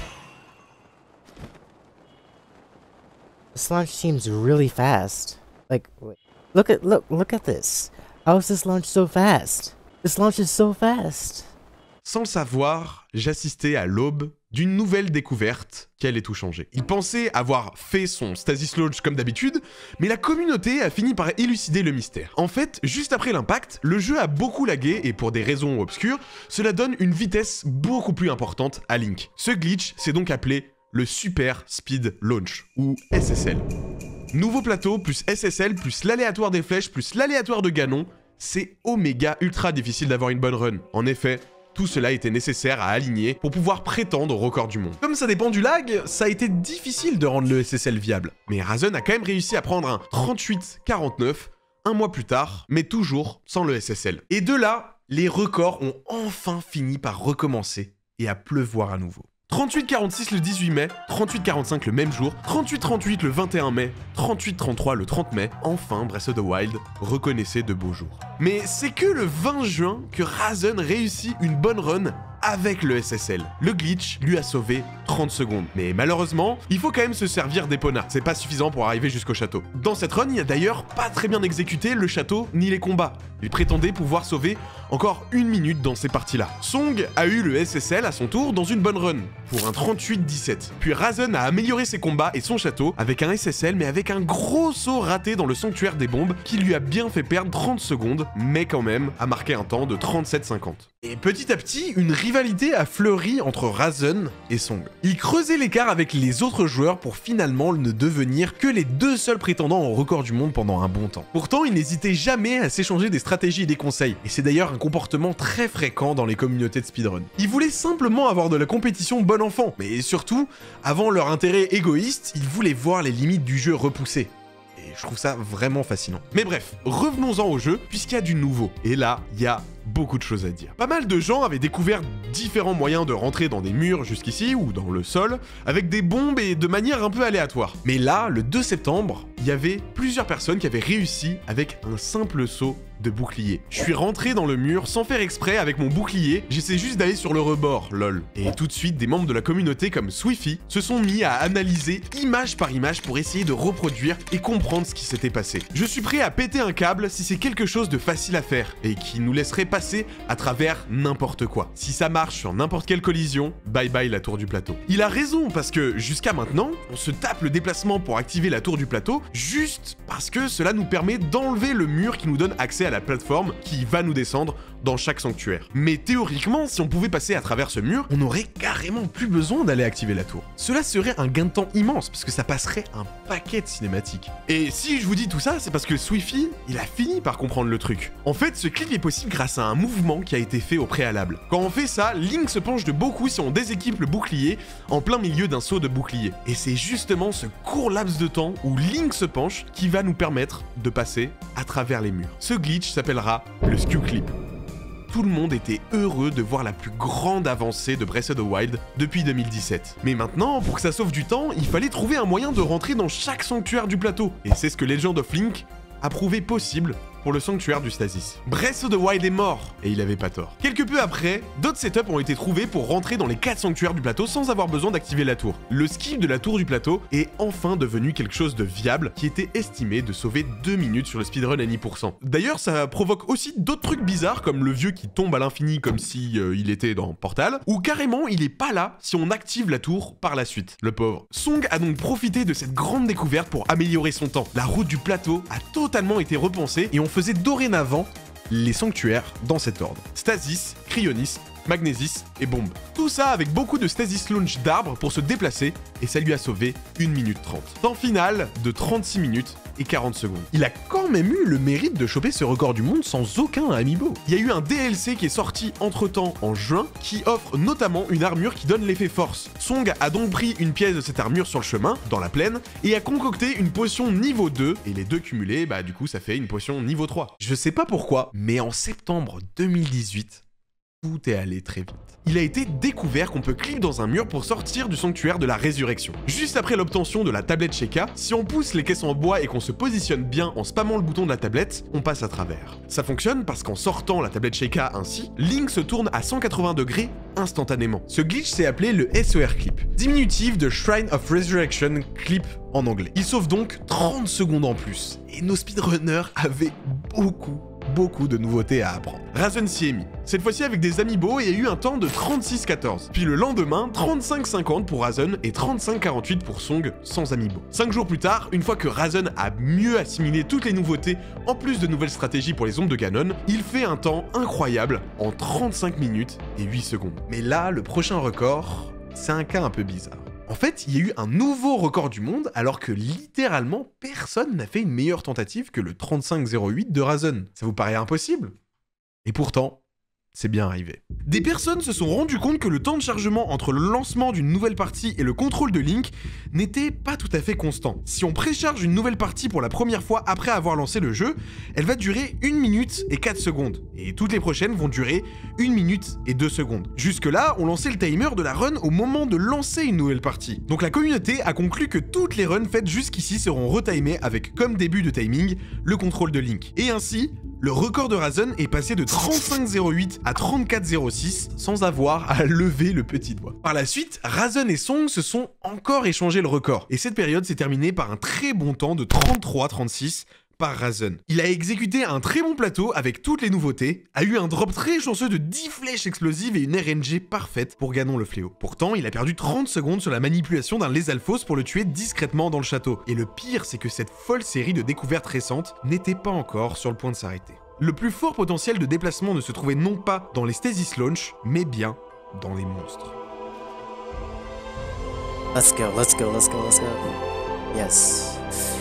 This launch seems really fast. Like, look at this. How is this launch so fast? This launch is so fast.
Sans le savoir, j'assistais à l'aube d'une nouvelle découverte qui allait tout changer. Il pensait avoir fait son Stasis Launch comme d'habitude, mais la communauté a fini par élucider le mystère. En fait, juste après l'impact, le jeu a beaucoup lagué et pour des raisons obscures, cela donne une vitesse beaucoup plus importante à Link. Ce glitch s'est donc appelé le Super Speed Launch, ou SSL. Nouveau plateau, plus SSL, plus l'aléatoire des flèches, plus l'aléatoire de Ganon, c'est oméga ultra difficile d'avoir une bonne run. En effet, tout cela était nécessaire à aligner pour pouvoir prétendre au record du monde. Comme ça dépend du lag, ça a été difficile de rendre le SSL viable. Mais Razen a quand même réussi à prendre un 38-49 un mois plus tard, mais toujours sans le SSL. Et de là, les records ont enfin fini par recommencer
et à pleuvoir à nouveau. 38-46 le 18 mai, 38-45 le même jour, 38-38 le 21 mai, 38-33 le 30 mai, enfin Breath of the Wild reconnaissait de beaux jours. Mais c'est que le 20 juin que Razen réussit une bonne run avec le SSL. Le glitch lui a sauvé 30 secondes. Mais malheureusement, il faut quand même se servir d'Epona. C'est pas suffisant pour arriver jusqu'au château. Dans cette run, il a d'ailleurs pas très bien exécuté le château ni les combats. Il prétendait pouvoir sauver encore 1 minute dans ces parties-là. Song a eu le SSL à son tour dans une bonne run, pour un 38-17. Puis Razen a amélioré ses combats et son château avec un SSL mais avec un gros saut raté dans le sanctuaire des bombes qui lui a bien fait perdre 30 secondes, mais quand même a marqué un temps de 37-50. Et petit à petit, une rivalité a fleuri entre Razen et Song. Il creusait l'écart avec les autres joueurs pour finalement ne devenir que les deux seuls prétendants au record du monde pendant un bon temps. Pourtant, il n'hésitait jamais à s'échanger des stratégies et des conseils, et c'est d'ailleurs un comportement très fréquent dans les communautés de speedrun. Ils voulaient simplement avoir de la compétition bon enfant, mais surtout, avant leur intérêt égoïste, ils voulaient voir les limites du jeu repoussées. Et je trouve ça vraiment fascinant. Mais bref, revenons-en au jeu, puisqu'il y a du nouveau. Et là, il y a beaucoup de choses à dire. Pas mal de gens avaient découvert différents moyens de rentrer dans des murs jusqu'ici, ou dans le sol, avec des bombes et de manière un peu aléatoire. Mais là, le 2 septembre, il y avait plusieurs personnes qui avaient réussi avec un simple saut de bouclier. Je suis rentré dans le mur sans faire exprès avec mon bouclier, j'essaie juste d'aller sur le rebord, lol. Et tout de suite, des membres de la communauté comme Swiffy se sont mis à analyser image par image pour essayer de reproduire et comprendre ce qui s'était passé. Je suis prêt à péter un câble si c'est quelque chose de facile à faire et qui nous laisserait passer à travers n'importe quoi. Si ça marche sur n'importe quelle collision, bye bye la tour du plateau. Il a raison parce que jusqu'à maintenant, on se tape le déplacement pour activer la tour du plateau juste parce que cela nous permet d'enlever le mur qui nous donne accès à la plateforme qui va nous descendre dans chaque sanctuaire. Mais théoriquement, si on pouvait passer à travers ce mur, on n'aurait carrément plus besoin d'aller activer la tour. Cela serait un gain de temps immense parce que ça passerait un paquet de cinématiques. Et si je vous dis tout ça, c'est parce que Swiffy, il a fini par comprendre le truc. En fait, ce clip est possible grâce à un mouvement qui a été fait au préalable. Quand on fait ça, Link se penche de beaucoup si on déséquipe le bouclier en plein milieu d'un saut de bouclier. Et c'est justement ce court laps de temps où Link se penche qui va nous permettre de passer à travers les murs. Ce glitch s'appellera le Skew Clip. Tout le monde était heureux de voir la plus grande avancée de Breath of the Wild depuis 2017. Mais maintenant, pour que ça sauve du temps, il fallait trouver un moyen de rentrer dans chaque sanctuaire du plateau. Et c'est ce que Legend of Link a prouvé possible pour le sanctuaire du Stasis. Breath of the Wild est mort, et il avait pas tort. Quelque peu après, d'autres setups ont été trouvés pour rentrer dans les 4 sanctuaires du plateau sans avoir besoin d'activer la tour. Le skip de la tour du plateau est enfin devenu quelque chose de viable qui était estimé de sauver 2 minutes sur le speedrun à 10%. D'ailleurs, ça provoque aussi d'autres trucs bizarres comme le vieux qui tombe à l'infini comme si il était dans Portal, ou carrément il est pas là si on active la tour par la suite. Le pauvre. Song a donc profité de cette grande découverte pour améliorer son temps. La route du plateau a totalement été repensée et on faisait dorénavant les sanctuaires dans cet ordre. Stasis, Cryonis, Magnésis et Bombe. Tout ça avec beaucoup de Stasis Launch d'arbres pour se déplacer et ça lui a sauvé 1 minute 30. Temps final de 36 minutes et 40 secondes. Il a quand même eu le mérite de choper ce record du monde sans aucun amiibo. Il y a eu un DLC qui est sorti entre-temps en juin qui offre notamment une armure qui donne l'effet force. Song a donc pris une pièce de cette armure sur le chemin, dans la plaine, et a concocté une potion niveau 2, et les deux cumulés, bah du coup ça fait une potion niveau 3. Je sais pas pourquoi, mais en septembre 2018, tout est allé très vite. Il a été découvert qu'on peut cliquer dans un mur pour sortir du sanctuaire de la résurrection. Juste après l'obtention de la tablette Sheikah, si on pousse les caisses en bois et qu'on se positionne bien en spammant le bouton de la tablette, on passe à travers. Ça fonctionne parce qu'en sortant la tablette Sheikah ainsi, Link se tourne à 180 degrés instantanément. Ce glitch s'est appelé le SER Clip, diminutif de Shrine of Resurrection Clip en anglais. Il sauve donc 30 secondes en plus. Et nos speedrunners avaient beaucoup de nouveautés à apprendre. Razen s'y est mis. Cette fois-ci avec des amiibo et il y a eu un temps de 36-14. Puis le lendemain, 35-50 pour Razen et 35-48 pour Song sans amiibo. 5 jours plus tard, une fois que Razen a mieux assimilé toutes les nouveautés, en plus de nouvelles stratégies pour les ombres de Ganon, il fait un temps incroyable en 35 minutes et 8 secondes. Mais là, le prochain record, c'est un cas un peu bizarre. En fait, il y a eu un nouveau record du monde alors que littéralement personne n'a fait une meilleure tentative que le 35-08 de Razen. Ça vous paraît impossible? Et pourtant, c'est bien arrivé.
Des personnes se sont rendues compte que le temps de chargement entre le lancement d'une nouvelle partie et le contrôle de Link n'était pas tout à fait constant. Si on précharge une nouvelle partie pour la première fois après avoir lancé le jeu, elle va durer 1 minute et 4 secondes. Et toutes les prochaines vont durer 1 minute et 2 secondes. Jusque-là, on lançait le timer de la run au moment de lancer une nouvelle partie. Donc la communauté a conclu que toutes les runs faites jusqu'ici seront retimées avec comme début de timing le contrôle de Link. Et ainsi, le record de Razen est passé de 35.08 à 34.06 sans avoir à lever le petit doigt. Par la suite, Razen et Song se sont encore échangé le record. Et cette période s'est terminée par un très bon temps de 33.36 par Razen. Il a exécuté un très bon plateau avec toutes les nouveautés, a eu un drop très chanceux de 10 flèches explosives et une RNG parfaite pour Ganon le Fléau. Pourtant, il a perdu 30 secondes sur la manipulation d'un Lézalfos pour le tuer discrètement dans le château. Et le pire, c'est que cette folle série de découvertes récentes n'était pas encore sur le point de s'arrêter. Le plus fort potentiel de déplacement ne se trouvait non pas dans les Stasis Launch, mais bien dans les monstres.
Let's go, let's go, let's go, let's go. Yes.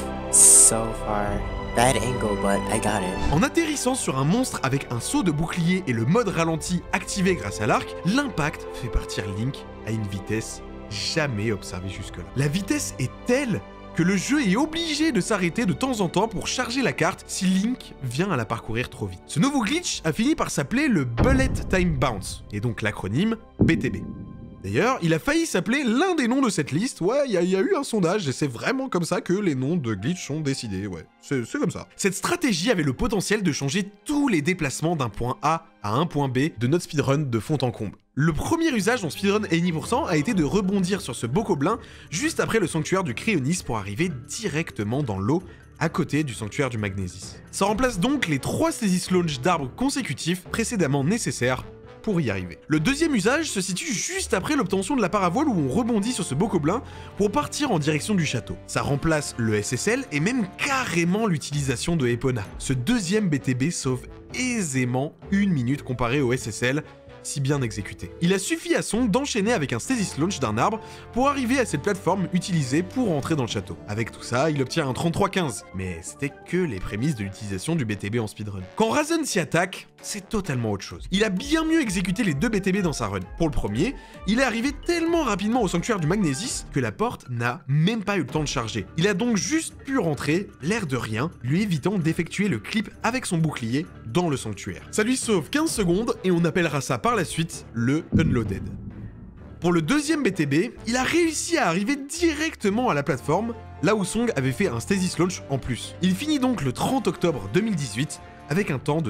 So far. Bad angle, but I got it.
En atterrissant sur un monstre avec un saut de bouclier et le mode ralenti activé grâce à l'arc, l'impact fait partir Link à une vitesse jamais observée jusque-là. La vitesse est telle que le jeu est obligé de s'arrêter de temps en temps pour charger la carte si Link vient à la parcourir trop vite. Ce nouveau glitch a fini par s'appeler le Bullet Time Bounce, et donc l'acronyme BTB. D'ailleurs, il a failli s'appeler l'un des noms de cette liste. Ouais, il y a eu un sondage et c'est vraiment comme ça que les noms de glitch sont décidés. Ouais, c'est comme ça. Cette stratégie avait le potentiel de changer tous les déplacements d'un point A à un point B de notre speedrun de fond en comble. Le premier usage en speedrun Any% a été de rebondir sur ce bokoblin juste après le sanctuaire du Cryonis pour arriver directement dans l'eau à côté du sanctuaire du Magnésis. Ça remplace donc les 3 Stasis Launch d'arbres consécutifs précédemment nécessaires pour y arriver. Le deuxième usage se situe juste après l'obtention de la paravoile où on rebondit sur ce bokoblin pour partir en direction du château. Ça remplace le SSL et même carrément l'utilisation de Epona. Ce deuxième BTB sauve aisément 1 minute comparé au SSL, si bien exécuté. Il a suffi à Song d'enchaîner avec un Stasis Launch d'un arbre pour arriver à cette plateforme utilisée pour entrer dans le château. Avec tout ça, il obtient un 33-15, mais c'était que les prémices de l'utilisation du BTB en speedrun. Quand Razen s'y attaque, c'est totalement autre chose. Il a bien mieux exécuté les 2 BTB dans sa run. Pour le premier, il est arrivé tellement rapidement au sanctuaire du Magnésis que la porte n'a même pas eu le temps de charger. Il a donc juste pu rentrer, l'air de rien, lui évitant d'effectuer le clip avec son bouclier dans le sanctuaire. Ça lui sauve 15 secondes et on appellera ça par la suite le Unloaded. Pour le deuxième BTB, il a réussi à arriver directement à la plateforme, là où Song avait fait un Stasis Launch en plus. Il finit donc le 30 octobre 2018 avec un temps de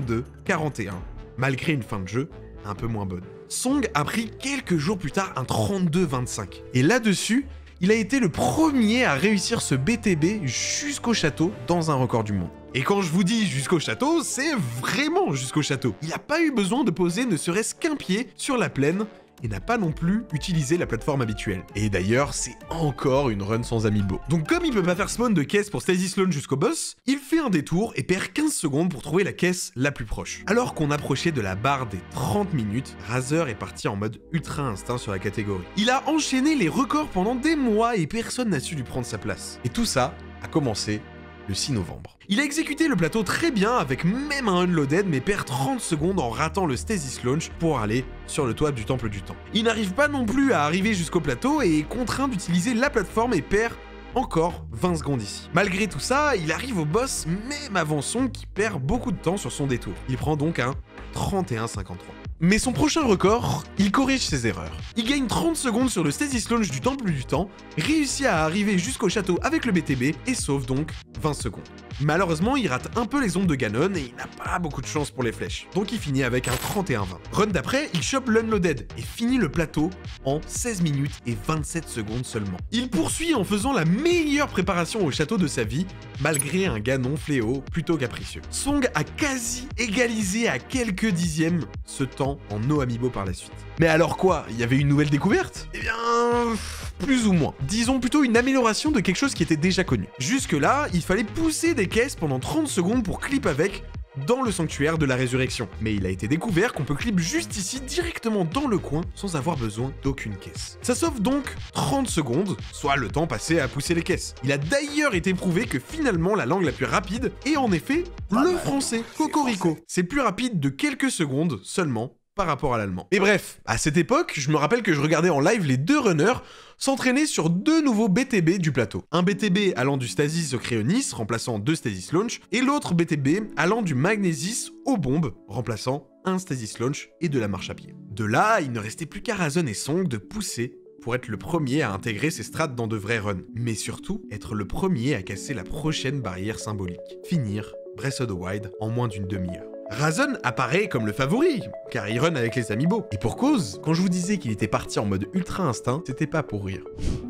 32-41, malgré une fin de jeu un peu moins bonne. Song a pris quelques jours plus tard un 32-25. Et là-dessus, il a été le premier à réussir ce BTB jusqu'au château dans un record du monde. Et quand je vous dis jusqu'au château, c'est vraiment jusqu'au château. Il n'a pas eu besoin de poser ne serait-ce qu'un pied sur la plaine et n'a pas non plus utilisé la plateforme habituelle. Et d'ailleurs, c'est encore une run sans amiibo. Donc comme il peut pas faire spawn de caisse pour Stasis Launch jusqu'au boss, il fait un détour et perd 15 secondes pour trouver la caisse la plus proche. Alors qu'on approchait de la barre des 30 minutes, Razer est parti en mode ultra instinct sur la catégorie. Il a enchaîné les records pendant des mois et personne n'a su lui prendre sa place. Et tout ça a commencé le 6 novembre. Il a exécuté le plateau très bien avec même un Unloaded mais perd 30 secondes en ratant le Stasis Launch pour aller sur le toit du Temple du Temps. Il n'arrive pas non plus à arriver jusqu'au plateau et est contraint d'utiliser la plateforme et perd encore 20 secondes ici. Malgré tout ça, il arrive au boss même avant Song qui perd beaucoup de temps sur son détour. Il prend donc un 31-53. Mais son prochain record, il corrige ses erreurs. Il gagne 30 secondes sur le Stasis Launch du Temple du Temps, réussit à arriver jusqu'au château avec le BTB et sauve donc 20 secondes. Malheureusement, il rate un peu les ombres de Ganon et il n'a pas beaucoup de chance pour les flèches. Donc il finit avec un 31-20. Run d'après, il chope l'Unloaded et finit le plateau en 16 minutes et 27 secondes seulement. Il poursuit en faisant la meilleure préparation au château de sa vie, malgré un Ganon Fléau plutôt capricieux. Song a quasi égalisé à quelques dixièmes ce temps en no amiibo par la suite. Mais alors quoi? Il y avait une nouvelle découverte? Eh bien, plus ou moins. Disons plutôt une amélioration de quelque chose qui était déjà connu. Jusque là, il fallait pousser des caisses pendant 30 secondes pour clip avec, dans le sanctuaire de la résurrection. Mais il a été découvert qu'on peut clip juste ici, directement dans le coin, sans avoir besoin d'aucune caisse. Ça sauve donc 30 secondes, soit le temps passé à pousser les caisses. Il a d'ailleurs été prouvé que finalement la langue la plus rapide est en effet le français, cocorico. C'est plus rapide de quelques secondes seulement par rapport à l'allemand. Et bref, à cette époque, je me rappelle que je regardais en live les deux runners s'entraîner sur deux nouveaux BTB du plateau. Un BTB allant du Stasis au Cryonis, remplaçant deux Stasis Launch, et l'autre BTB allant du Magnesis aux bombes, remplaçant un Stasis Launch et de la marche à pied. De là, il ne restait plus qu'à Razon et Song de pousser pour être le premier à intégrer ces strats dans de vrais runs, mais surtout être le premier à casser la prochaine barrière symbolique, finir Breath of the Wild en moins d'une demi-heure. Razon apparaît comme le favori, car il run avec les amiibo. Et pour cause, quand je vous disais qu'il était parti en mode ultra instinct, c'était pas pour rire.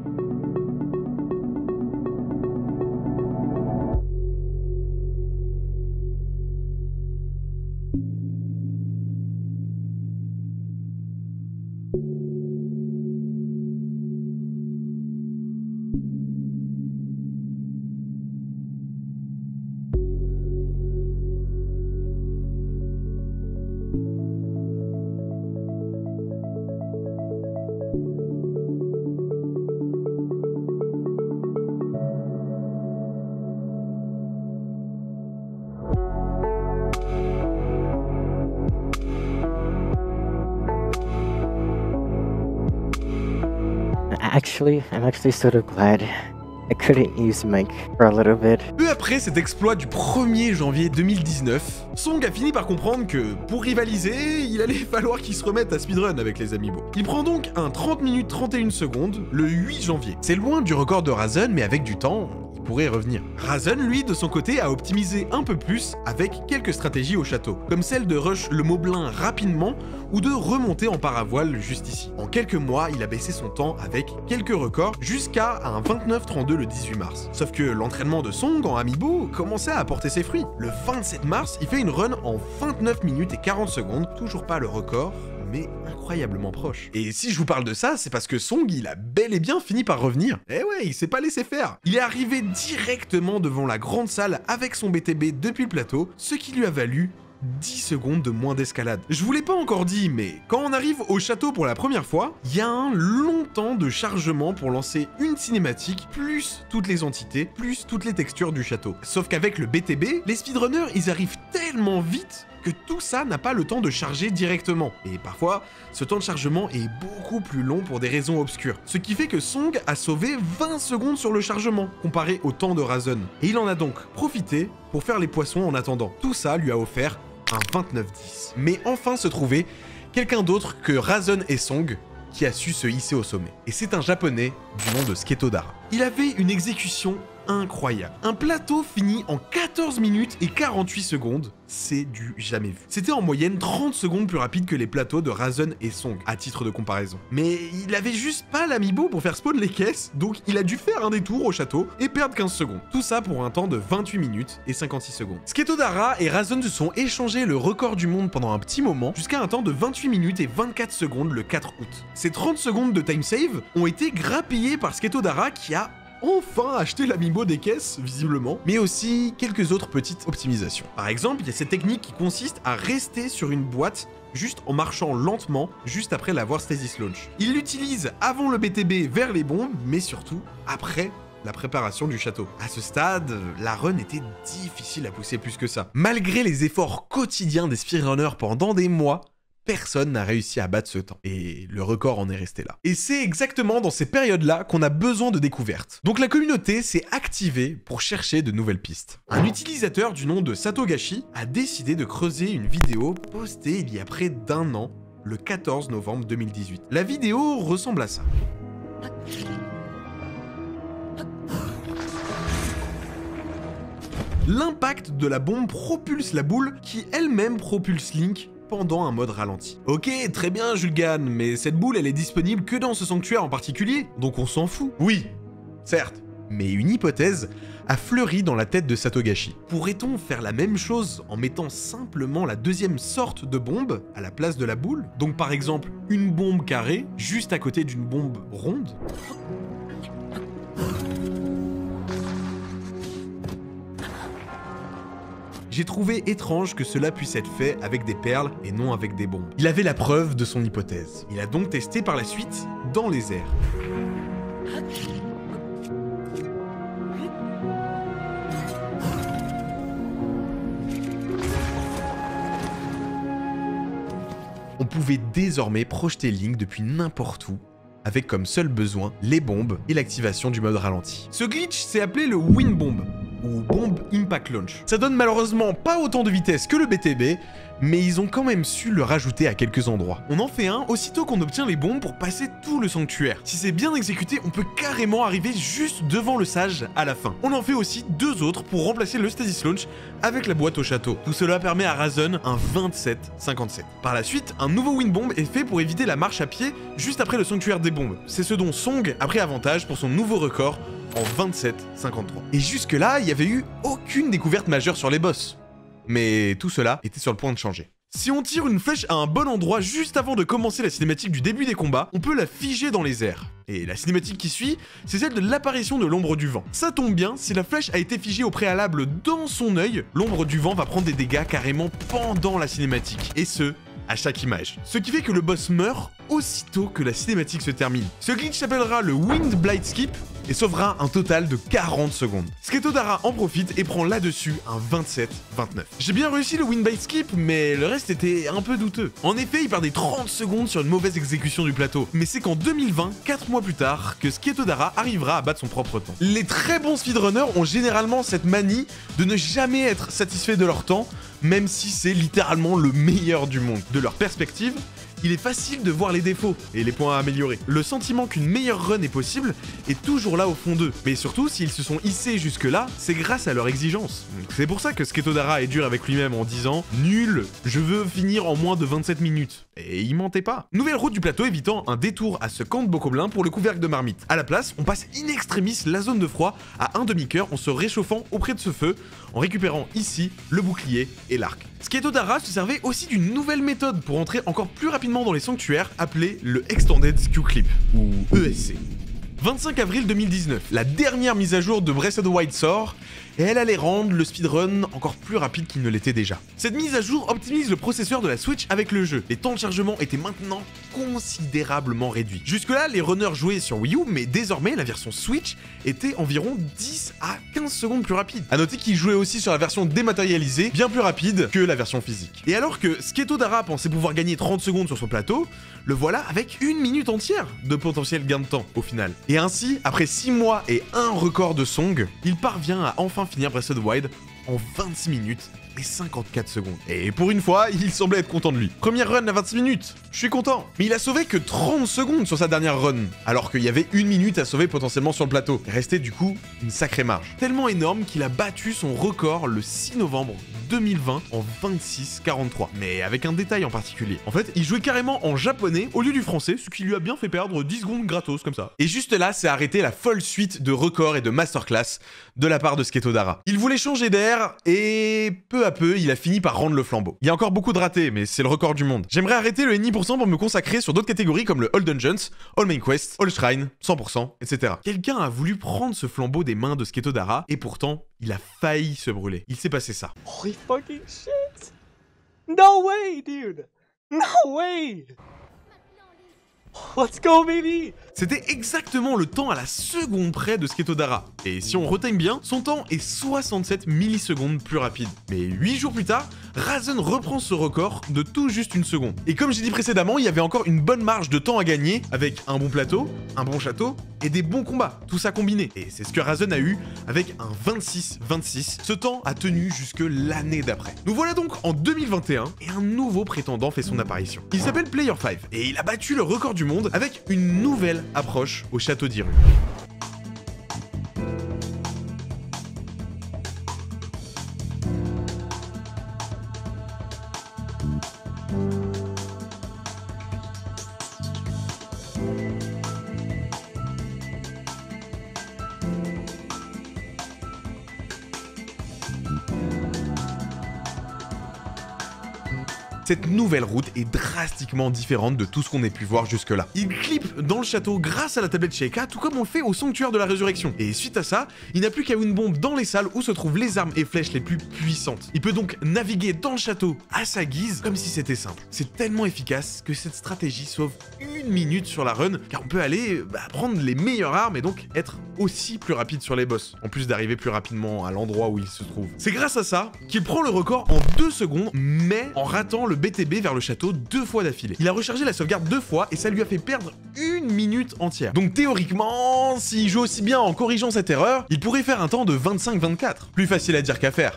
I'm actually sort of glad I couldn't use Mike for a little bit.
Peu après cet exploit du 1er janvier 2019, Song a fini par comprendre que, pour rivaliser, il allait falloir qu'il se remette à speedrun avec les amiibo. Il prend donc un 30 minutes 31 secondes le 8 janvier. C'est loin du record de Razon, mais avec du temps, il pourrait revenir. Razon, lui, de son côté, a optimisé un peu plus avec quelques stratégies au château, comme celle de rush le moblin rapidement ou de remonter en paravoile juste ici. En quelques mois, il a baissé son temps avec quelques records jusqu'à un 29-32 le 18 mars. Sauf que l'entraînement de Song en amiibo commençait à apporter ses fruits. Le 27 mars, il fait une run en 29 minutes et 40 secondes, toujours pas le record, mais incroyablement proche. Et si je vous parle de ça, c'est parce que Song, il a bel et bien fini par revenir. Eh ouais, il s'est pas laissé faire. Il est arrivé directement devant la grande salle avec son BTB depuis le plateau, ce qui lui a valu 10 secondes de moins d'escalade. Je vous l'ai pas encore dit, mais quand on arrive au château pour la première fois, il y a un long temps de chargement pour lancer une cinématique, plus toutes les entités, plus toutes les textures du château. Sauf qu'avec le BTB, les speedrunners, ils arrivent tellement vite que tout ça n'a pas le temps de charger directement. Et parfois, ce temps de chargement est beaucoup plus long pour des raisons obscures. Ce qui fait que Song a sauvé 20 secondes sur le chargement, comparé au temps de Razon. Et il en a donc profité pour faire les poissons en attendant. Tout ça lui a offert un 29-10. Mais enfin se trouvait quelqu'un d'autre que Razon et Song qui a su se hisser au sommet. Et c'est un japonais du nom de Sketodara. Il avait une exécution incroyable. Un plateau fini en 14 minutes et 48 secondes, c'est du jamais vu. C'était en moyenne 30 secondes plus rapide que les plateaux de Razon et Song, à titre de comparaison. Mais il avait juste pas l'amiibo pour faire spawn les caisses, donc il a dû faire un détour au château et perdre 15 secondes. Tout ça pour un temps de 28 minutes et 56 secondes. Sketodara et Razon se sont échangés le record du monde pendant un petit moment, jusqu'à un temps de 28 minutes et 24 secondes le 4 août. Ces 30 secondes de time save ont été grappillées par Sketodara qui a enfin acheté l'amiibo des caisses, visiblement, mais aussi quelques autres petites optimisations. Par exemple, il y a cette technique qui consiste à rester sur une boîte juste en marchant lentement, juste après l'avoir Stasis Launch. Il l'utilise avant le BTB vers les bombes, mais surtout après la préparation du château. À ce stade, la run était difficile à pousser plus que ça. Malgré les efforts quotidiens des speedrunners pendant des mois, personne n'a réussi à battre ce temps. Et le record en est resté là. Et c'est exactement dans ces périodes-là qu'on a besoin de découvertes. Donc la communauté s'est activée pour chercher de nouvelles pistes. Un utilisateur du nom de Satogashi a décidé de creuser une vidéo postée il y a près d'un an, le 14 novembre 2018. La vidéo ressemble à ça. L'impact de la bombe propulse la boule qui elle-même propulse Link pendant un mode ralenti. Ok, très bien Julgan, mais cette boule elle est disponible que dans ce sanctuaire en particulier, donc on s'en fout. Oui, certes, mais une hypothèse a fleuri dans la tête de Satogashi. Pourrait-on faire la même chose en mettant simplement la deuxième sorte de bombe à la place de la boule? Donc par exemple, une bombe carrée juste à côté d'une bombe ronde? j'ai trouvé étrange que cela puisse être fait avec des perles et non avec des bombes. Il avait la preuve de son hypothèse. Il a donc testé par la suite dans les airs. On pouvait désormais projeter Link depuis n'importe où, avec comme seul besoin les bombes et l'activation du mode ralenti. Ce glitch s'est appelé le Wind Bomb, ou Bomb Impact Launch. Ça donne malheureusement pas autant de vitesse que le BTB, mais ils ont quand même su le rajouter à quelques endroits. On en fait un aussitôt qu'on obtient les bombes pour passer tout le sanctuaire. Si c'est bien exécuté, on peut carrément arriver juste devant le sage à la fin. On en fait aussi 2 autres pour remplacer le Stasis Launch avec la boîte au château. Tout cela permet à Razen un 27-57. Par la suite, un nouveau Wind Bomb est fait pour éviter la marche à pied juste après le sanctuaire des bombes. C'est ce dont Song a pris avantage pour son nouveau record en 27-53. Et jusque-là, il n'y avait eu aucune découverte majeure sur les boss. Mais tout cela était sur le point de changer. Si on tire une flèche à un bon endroit juste avant de commencer la cinématique du début des combats, on peut la figer dans les airs. Et la cinématique qui suit, c'est celle de l'apparition de l'ombre du vent. Ça tombe bien, si la flèche a été figée au préalable dans son œil, l'ombre du vent va prendre des dégâts carrément pendant la cinématique. Et ce, à chaque image. Ce qui fait que le boss meurt aussitôt que la cinématique se termine. Ce glitch s'appellera le Wind Blade Skip et sauvera un total de 40 secondes. Sketodara en profite et prend là-dessus un 27-29. J'ai bien réussi le Wind Blade Skip, mais le reste était un peu douteux. En effet, il perdait 30 secondes sur une mauvaise exécution du plateau, mais c'est qu'en 2020, 4 mois plus tard, que Sketodara arrivera à battre son propre temps. Les très bons speedrunners ont généralement cette manie de ne jamais être satisfaits de leur temps, même si c'est littéralement le meilleur du monde. De leur perspective, il est facile de voir les défauts et les points à améliorer. Le sentiment qu'une meilleure run est possible est toujours là au fond d'eux. Mais surtout, s'ils se sont hissés jusque-là, c'est grâce à leur exigence. C'est pour ça que Sketodara est dur avec lui-même en disant « Nul, je veux finir en moins de 27 minutes ». Et il mentait pas. Nouvelle route du plateau évitant un détour à ce camp de Bokoblin pour le couvercle de marmite. À la place, on passe in extremis la zone de froid à un demi-cœur en se réchauffant auprès de ce feu, en récupérant ici le bouclier et l'arc. Sketodara se servait aussi d'une nouvelle méthode pour entrer encore plus rapidement dans les sanctuaires, appelée le Extended Q-Clip, ou ESC. 25 avril 2019, la dernière mise à jour de Breath of the Wild sort, et elle allait rendre le speedrun encore plus rapide qu'il ne l'était déjà. Cette mise à jour optimise le processeur de la Switch avec le jeu. Les temps de chargement étaient maintenant considérablement réduits. Jusque-là, les runners jouaient sur Wii U, mais désormais, la version Switch était environ 10 à 15 secondes plus rapide. A noter qu'ils jouaient aussi sur la version dématérialisée, bien plus rapide que la version physique. Et alors que Sketodara pensait pouvoir gagner 30 secondes sur son plateau, le voilà avec 1 minute entière de potentiel gain de temps au final. Et ainsi, après 6 mois et un record de Song, il parvient à enfin finir Breath of the Wild en 26 minutes et 54 secondes. Et pour une fois, il semblait être content de lui. Première run à 26 minutes, je suis content. Mais il a sauvé que 30 secondes sur sa dernière run, alors qu'il y avait 1 minute à sauver potentiellement sur le plateau. Il restait du coup une sacrée marge. Tellement énorme qu'il a battu son record le 6 novembre 2020 en 26-43. Mais avec un détail en particulier. En fait, il jouait carrément en japonais au lieu du français, ce qui lui a bien fait perdre 10 secondes gratos comme ça. Et juste là, c'est arrêté la folle suite de records et de masterclass de la part de Sketodara. Il voulait changer d'air et peu à peu, il a fini par rendre le flambeau. Il y a encore beaucoup de ratés, mais c'est le record du monde. J'aimerais arrêter le NI% pour me consacrer sur d'autres catégories comme le All Dungeons, All Main Quest, All Shrine, 100%, etc. Quelqu'un a voulu prendre ce flambeau des mains de Sketodara et pourtant, il a failli se brûler. Il s'est passé ça.
Holy fucking shit! No way, dude! No way! Let's go, baby!
C'était exactement le temps à la seconde près de Sketodara. Et si on retime bien, son temps est 67 millisecondes plus rapide. Mais 8 jours plus tard, Razen reprend ce record de tout juste 1 seconde. Et comme j'ai dit précédemment, il y avait encore une bonne marge de temps à gagner avec un bon plateau, un bon château et des bons combats, tout ça combiné. Et c'est ce que Razen a eu avec un 26-26. Ce temps a tenu jusque l'année d'après. Nous voilà donc en 2021 et un nouveau prétendant fait son apparition. Il s'appelle Player 5 et il a battu le record du monde avec une nouvelle approche au château d'Hyrule. Cette nouvelle route est drastiquement différente de tout ce qu'on ait pu voir jusque-là. Il clip dans le château grâce à la tablette Sheikah, tout comme on le fait au sanctuaire de la résurrection. Et suite à ça, il n'a plus qu'à une bombe dans les salles où se trouvent les armes et flèches les plus puissantes. Il peut donc naviguer dans le château à sa guise, comme si c'était simple. C'est tellement efficace que cette stratégie sauve 1 minute sur la run, car on peut aller prendre les meilleures armes et donc être aussi plus rapide sur les boss, en plus d'arriver plus rapidement à l'endroit où il se trouve. C'est grâce à ça qu'il prend le record en 2 secondes, mais en ratant le BTB vers le château 2 fois d'affilée. Il a rechargé la sauvegarde 2 fois et ça lui a fait perdre 1 minute entière. Donc théoriquement, s'il joue aussi bien en corrigeant cette erreur, il pourrait faire un temps de 25-24. Plus facile à dire qu'à faire.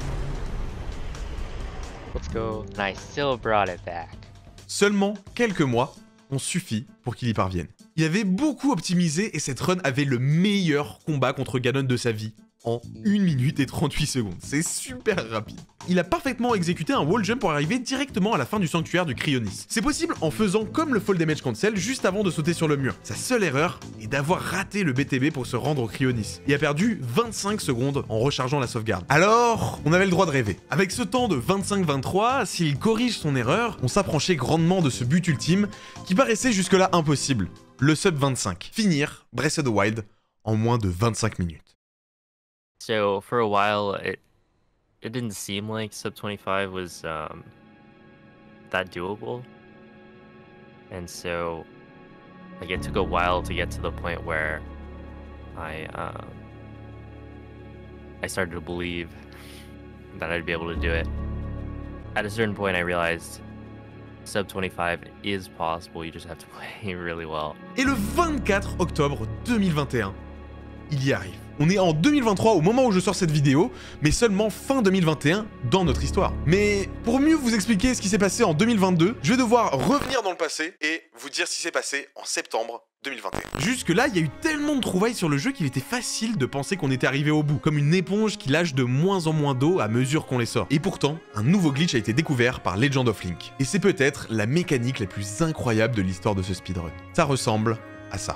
Let's go. And I still brought it back.
Seulement quelques mois ont suffi pour qu'il y parvienne. Il avait beaucoup optimisé et cette run avait le meilleur combat contre Ganon de sa vie en 1 minute et 38 secondes. C'est super rapide. Il a parfaitement exécuté un wall jump pour arriver directement à la fin du sanctuaire du Cryonis. C'est possible en faisant comme le fall damage cancel juste avant de sauter sur le mur. Sa seule erreur est d'avoir raté le BTB pour se rendre au Cryonis et a perdu 25 secondes en rechargeant la sauvegarde. Alors, on avait le droit de rêver. Avec ce temps de 25-23, s'il corrige son erreur, on s'approchait grandement de ce but ultime qui paraissait jusque-là impossible. Le sub 25. Finir Breath of the Wild en moins de 25 minutes.
So for a while, it didn't seem like sub 25 was that doable, and so like it took a while to get to the point where I started to believe that I'd be able to do it. At a certain point, I realized sub 25 is possible. You just have to play really well.
Et le 24 octobre 2021, il y arrive. On est en 2023 au moment où je sors cette vidéo, mais seulement fin 2021 dans notre histoire. Mais pour mieux vous expliquer ce qui s'est passé en 2022, je vais devoir revenir dans le passé et vous dire ce qui s'est passé en septembre 2021. Jusque là, il y a eu tellement de trouvailles sur le jeu qu'il était facile de penser qu'on était arrivé au bout, comme une éponge qui lâche de moins en moins d'eau à mesure qu'on les sort. Et pourtant, un nouveau glitch a été découvert par Legend of Link. Et c'est peut-être la mécanique la plus incroyable de l'histoire de ce speedrun. Ça ressemble à ça.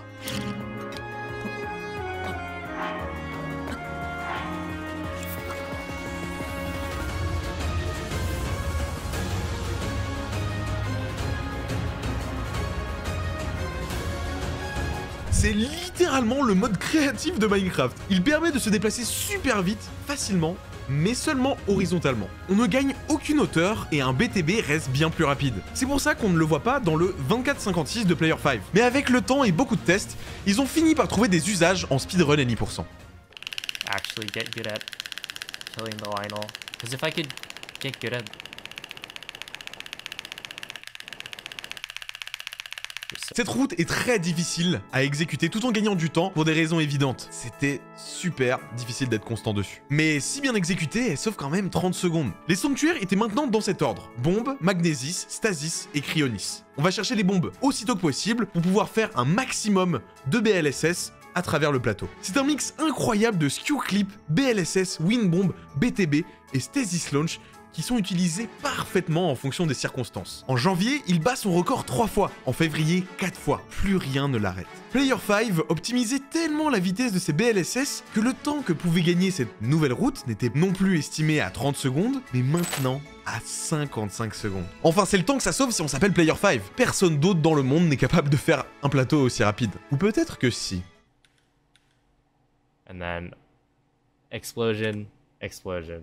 C'est littéralement le mode créatif de Minecraft. Il permet de se déplacer super vite, facilement, mais seulement horizontalement. On ne gagne aucune hauteur et un BTB reste bien plus rapide. C'est pour ça qu'on ne le voit pas dans le 24-56 de Player 5. Mais avec le temps et beaucoup de tests, ils ont fini par trouver des usages en speedrun any%.
Actually get good at killing the Lionel. Because if I could get good at...
Cette route est très difficile à exécuter tout en gagnant du temps pour des raisons évidentes. C'était super difficile d'être constant dessus. Mais si bien exécutée, elle sauve quand même 30 secondes. Les sanctuaires étaient maintenant dans cet ordre. Bombe, Magnésis, Stasis et Cryonis. On va chercher les bombes aussitôt que possible pour pouvoir faire un maximum de BLSS à travers le plateau. C'est un mix incroyable de Skew Clip, BLSS, Wind Bomb, BTB et Stasis Launch qui sont utilisés parfaitement en fonction des circonstances. En janvier, il bat son record 3 fois, en février 4 fois. Plus rien ne l'arrête. Player 5 optimisait tellement la vitesse de ses BLSS que le temps que pouvait gagner cette nouvelle route n'était non plus estimé à 30 secondes, mais maintenant à 55 secondes. Enfin, c'est le temps que ça sauve si on s'appelle Player 5. Personne d'autre dans le monde n'est capable de faire un plateau aussi rapide. Ou peut-être que si.
And then explosion, explosion.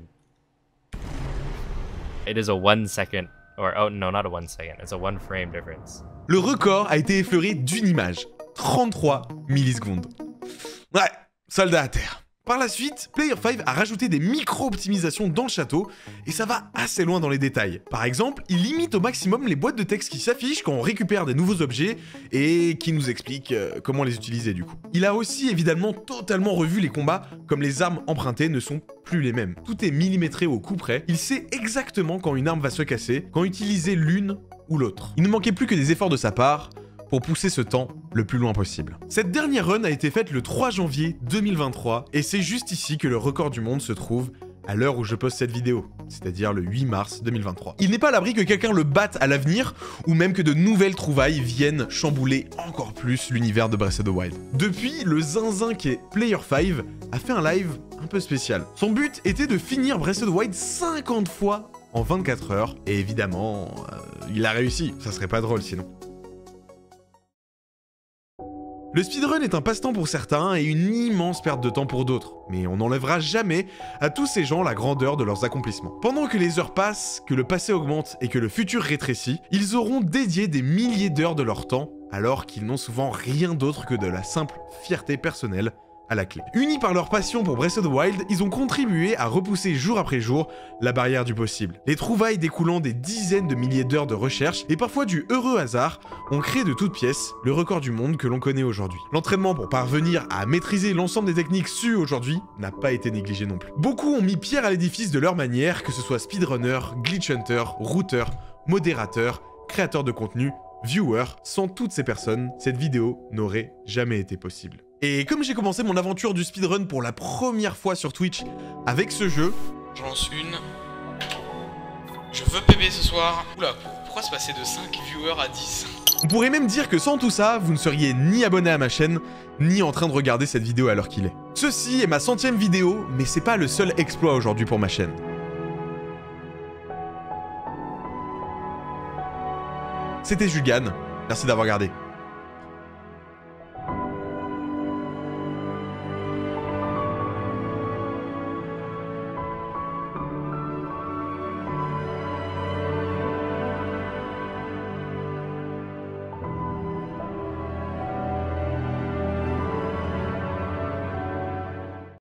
It is a 1 second, or oh no, not a 1 second, it's a 1 frame difference.
Le record a été effleuré d'une image, 33 millisecondes. Ouais, soldat à terre. Par la suite, Player 5 a rajouté des micro-optimisations dans le château, et ça va assez loin dans les détails. Par exemple, il limite au maximum les boîtes de texte qui s'affichent quand on récupère des nouveaux objets, et qui nous explique comment les utiliser du coup. Il a aussi évidemment totalement revu les combats, comme les armes empruntées ne sont plus les mêmes. Tout est millimétré au coup près, il sait exactement quand une arme va se casser, quand utiliser l'une ou l'autre. Il ne manquait plus que des efforts de sa part, pour pousser ce temps le plus loin possible. Cette dernière run a été faite le 3 janvier 2023, et c'est juste ici que le record du monde se trouve à l'heure où je poste cette vidéo, c'est-à-dire le 8 mars 2023. Il n'est pas à l'abri que quelqu'un le batte à l'avenir, ou même que de nouvelles trouvailles viennent chambouler encore plus l'univers de Breath of the Wild. Depuis, le zinzin qui est Player 5 a fait un live un peu spécial. Son but était de finir Breath of the Wild 50 fois
en 24 heures. Et évidemment, il a réussi, ça serait pas drôle sinon. Le speedrun est un passe-temps pour certains et une immense perte de temps pour d'autres, mais on n'enlèvera jamais à tous ces gens la grandeur de leurs accomplissements. Pendant que les heures passent, que le passé augmente et que le futur rétrécit, ils auront dédié des milliers d'heures de leur temps, alors qu'ils n'ont souvent rien d'autre que de la simple fierté personnelle à la clé. Unis par leur passion pour Breath of the Wild, ils ont contribué à repousser jour après jour la barrière du possible. Les trouvailles découlant des dizaines de milliers d'heures de recherche et parfois du heureux hasard ont créé de toutes pièces le record du monde que l'on connaît aujourd'hui. L'entraînement pour parvenir à maîtriser l'ensemble des techniques sues aujourd'hui n'a pas été négligé non plus. Beaucoup ont mis pierre à l'édifice de leur manière, que ce soit speedrunner, glitch hunter, routeur, modérateur, créateur de contenu, viewer. Sans toutes ces personnes, cette vidéo n'aurait jamais été possible. Et comme j'ai commencé mon aventure du speedrun pour la première fois sur Twitch avec ce jeu...
J'en lance une. Je veux PB ce soir. Oula, pourquoi se passer de 5 viewers à 10?
On pourrait même dire que sans tout ça, vous ne seriez ni abonné à ma chaîne, ni en train de regarder cette vidéo à l'heure qu'il est. Ceci est ma 100e vidéo, mais c'est pas le seul exploit aujourd'hui pour ma chaîne. C'était Julgan, merci d'avoir regardé.